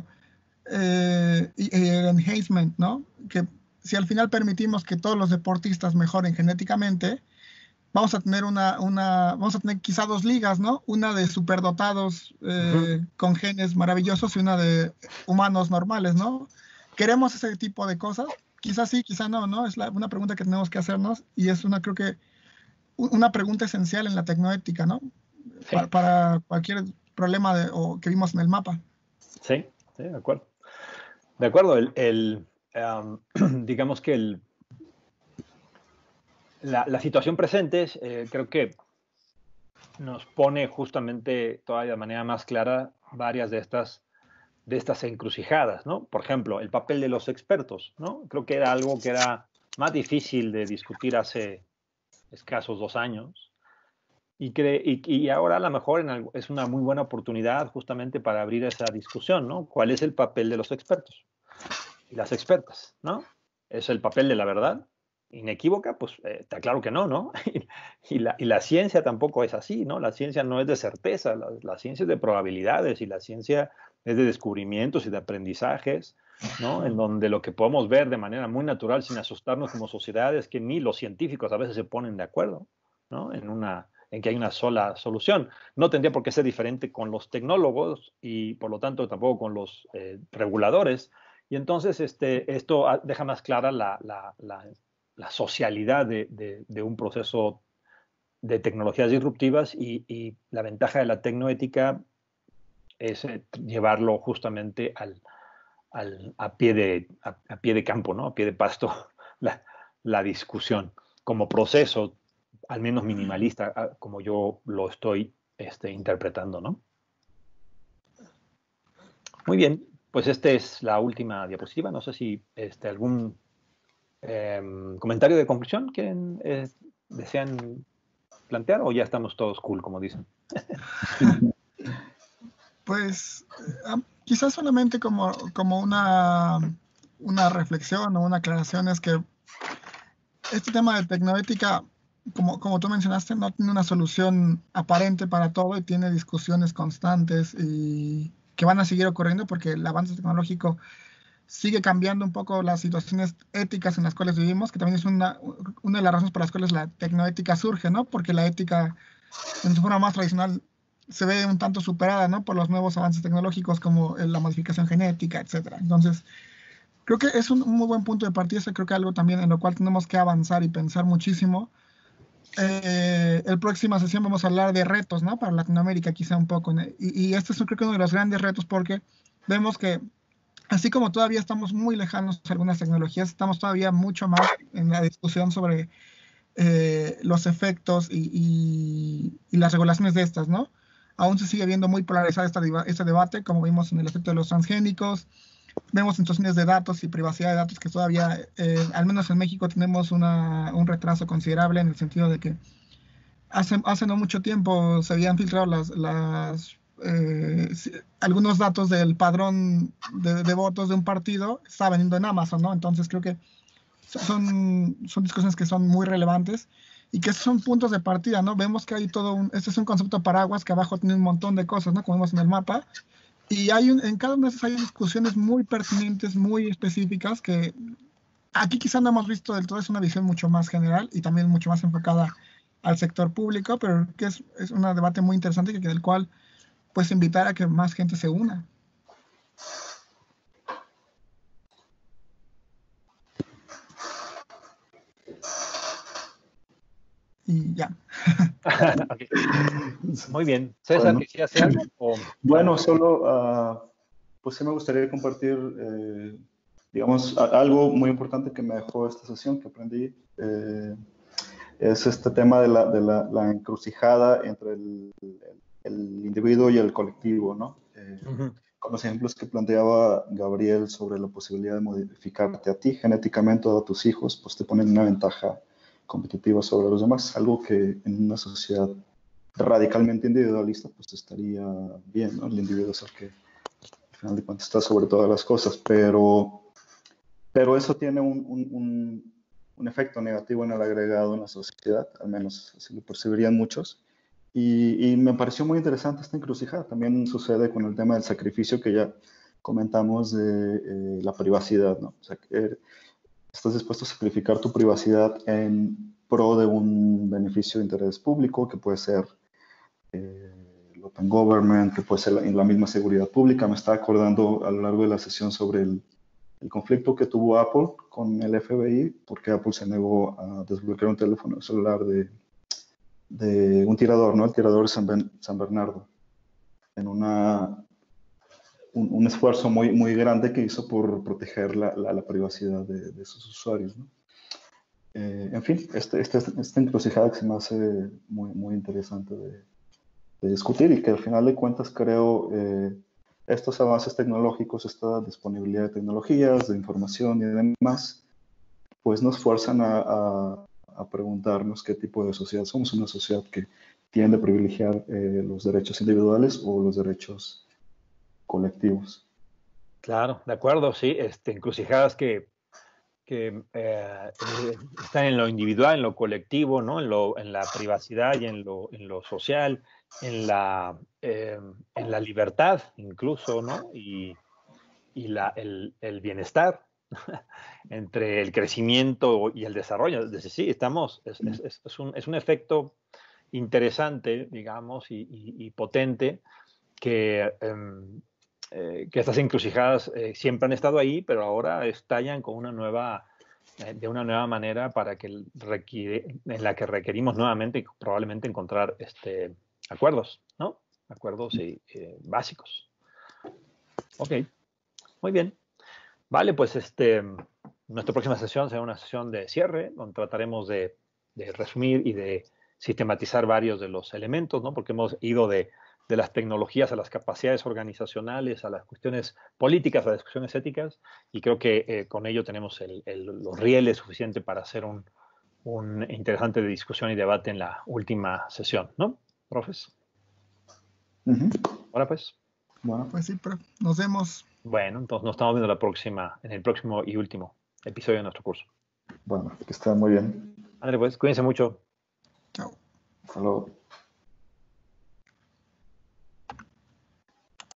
eh, y, y el enhancement, ¿no? Que si al final permitimos que todos los deportistas mejoren genéticamente, vamos a tener una, una vamos a tener quizá dos ligas, ¿no? Una de superdotados Ujú. eh, con genes maravillosos y una de humanos normales, ¿no? ¿Queremos ese tipo de cosas? Quizás sí, quizá no, ¿no? Es la, una pregunta que tenemos que hacernos y es una, creo que, una pregunta esencial en la tecnoética, ¿no? Para, Sí, para cualquier problema de, o que vimos en el mapa. sí, sí, de acuerdo. De acuerdo, el, el um, digamos que el, la, la, situación presente eh, creo que nos pone justamente todavía de manera más clara varias de estas, de estas encrucijadas, ¿no? Por ejemplo, el papel de los expertos, ¿no? Creo que era algo que era más difícil de discutir hace escasos dos años y, que, y, y ahora a lo mejor en algo, es una muy buena oportunidad justamente para abrir esa discusión, ¿no? ¿Cuál es el papel de los expertos y las expertas, ¿no? ¿Es el papel de la verdad inequívoca? Pues eh, está claro que no, ¿no? y, la, y la ciencia tampoco es así, ¿no? La ciencia no es de certeza, la, la ciencia es de probabilidades y la ciencia es de descubrimientos y de aprendizajes, ¿no? En donde lo que podemos ver de manera muy natural sin asustarnos como sociedad es que ni los científicos a veces se ponen de acuerdo, ¿no? En una en que hay una sola solución. No tendría por qué ser diferente con los tecnólogos y por lo tanto tampoco con los eh, reguladores. Y entonces este, esto deja más clara la, la, la, la socialidad de, de, de, un proceso de tecnologías disruptivas y, y la ventaja de la tecnoética es eh, llevarlo justamente al, al, a, pie de, a, a, pie de campo, ¿no? A pie de pasto, la, la discusión como proceso, al menos minimalista, como yo lo estoy este, interpretando, ¿no? Muy bien, pues esta es la última diapositiva. No sé si este, algún eh, comentario de conclusión quieren, eh, desean plantear o ya estamos todos cool, como dicen. Pues eh, quizás solamente como, como una, una reflexión o una aclaración es que este tema de tecnoética, como, como tú mencionaste, no tiene una solución aparente para todo y tiene discusiones constantes y que van a seguir ocurriendo porque el avance tecnológico sigue cambiando un poco las situaciones éticas en las cuales vivimos, que también es una, una de las razones por las cuales la tecnoética surge, ¿no? Porque la ética en su forma más tradicional se ve un tanto superada, ¿no? Por los nuevos avances tecnológicos como la modificación genética, etcétera. Entonces, creo que es un, un muy buen punto de partida, creo que algo también en lo cual tenemos que avanzar y pensar muchísimo. Eh, el próxima sesión vamos a hablar de retos, ¿no? Para Latinoamérica quizá un poco, ¿no? y, y este es creo que uno de los grandes retos porque vemos que así como todavía estamos muy lejanos de algunas tecnologías, estamos todavía mucho más en la discusión sobre eh, los efectos y, y, y las regulaciones de estas, ¿no? Aún se sigue viendo muy polarizado esta, este debate, como vimos en el efecto de los transgénicos, vemos intrusiones de datos y privacidad de datos que todavía, eh, al menos en México, tenemos una, un retraso considerable en el sentido de que hace, hace no mucho tiempo se habían filtrado las, las, eh, algunos datos del padrón de, de votos de un partido, está vendiendo en Amazon, ¿no? Entonces creo que son, son discusiones que son muy relevantes y que son puntos de partida, ¿no? Vemos que hay todo un, este es un concepto paraguas que abajo tiene un montón de cosas, ¿no? Como vemos en el mapa. Y hay un, en cada una de esas hay discusiones muy pertinentes, muy específicas, que aquí quizá no hemos visto del todo, es una visión mucho más general y también mucho más enfocada al sector público, pero que es, es un debate muy interesante que, del cual pues invitar a que más gente se una. Y ya. Okay. Muy bien. César, Bueno, ¿quisieras hacer algo? O... bueno, solo, uh, pues sí me gustaría compartir, eh, digamos, a, algo muy importante que me dejó esta sesión, que aprendí, eh, es este tema de la, de la, la encrucijada entre el, el, el individuo y el colectivo, ¿no? Eh, Uh-huh. Con los ejemplos que planteaba Gabriel sobre la posibilidad de modificarte a ti genéticamente o a tus hijos, pues te ponen una ventaja competitiva sobre los demás, algo que en una sociedad radicalmente individualista, pues estaría bien, ¿no? El individuo es el que al final de cuentas está sobre todas las cosas, pero, pero eso tiene un, un, un, un efecto negativo en el agregado en la sociedad, al menos así lo percibirían muchos. Y, y me pareció muy interesante esta encrucijada. También sucede con el tema del sacrificio que ya comentamos de eh, la privacidad, ¿no? O sea, que estás dispuesto a sacrificar tu privacidad en pro de un beneficio de interés público, que puede ser eh, el open government, que puede ser la, la misma seguridad pública. Me estaba acordando a lo largo de la sesión sobre el, el conflicto que tuvo Apple con el F B I, porque Apple se negó a desbloquear un teléfono celular de de un tirador, ¿no? El tirador de San, ben, San Bernardo, en una, un, un, esfuerzo muy, muy grande que hizo por proteger la, la, la privacidad de, de, sus usuarios, ¿no? Eh, en fin, este, este, esta encrucijada que se me hace muy, muy interesante de, de discutir y que al final de cuentas creo eh, estos avances tecnológicos, esta disponibilidad de tecnologías, de información y demás, pues nos fuerzan a, a a preguntarnos qué tipo de sociedad somos, una sociedad que tiende a privilegiar eh, los derechos individuales o los derechos colectivos. Claro, de acuerdo, sí, este, encrucijadas que, que eh, están en lo individual, en lo colectivo, ¿no? En, lo, en la privacidad y en lo, en lo social, en la, eh, en la libertad incluso, ¿no? Y, y la, el, el bienestar entre el crecimiento y el desarrollo. Es decir, sí, estamos, es, es, es, un, es un efecto interesante, digamos, y, y, y potente que, um, eh, que estas encrucijadas eh, siempre han estado ahí, pero ahora estallan con una nueva, eh, de una nueva manera para que requiere, en la que requerimos nuevamente probablemente encontrar este, acuerdos, ¿no? Acuerdos y, eh, básicos. Ok, muy bien. Vale, pues este, nuestra próxima sesión será una sesión de cierre, donde trataremos de, de resumir y de sistematizar varios de los elementos, ¿no? Porque hemos ido de, de las tecnologías a las capacidades organizacionales, a las cuestiones políticas, a las cuestiones éticas, y creo que eh, con ello tenemos el, el, los rieles suficientes para hacer un, un interesante de discusión y debate en la última sesión, ¿no, profes? Uh-huh. Ahora pues. Bueno. Pues sí, profe. Nos vemos. Bueno, entonces nos estamos viendo la próxima, en el próximo y último episodio de nuestro curso. Bueno, que estén muy bien. André, pues, cuídense mucho. Chao. Hasta luego.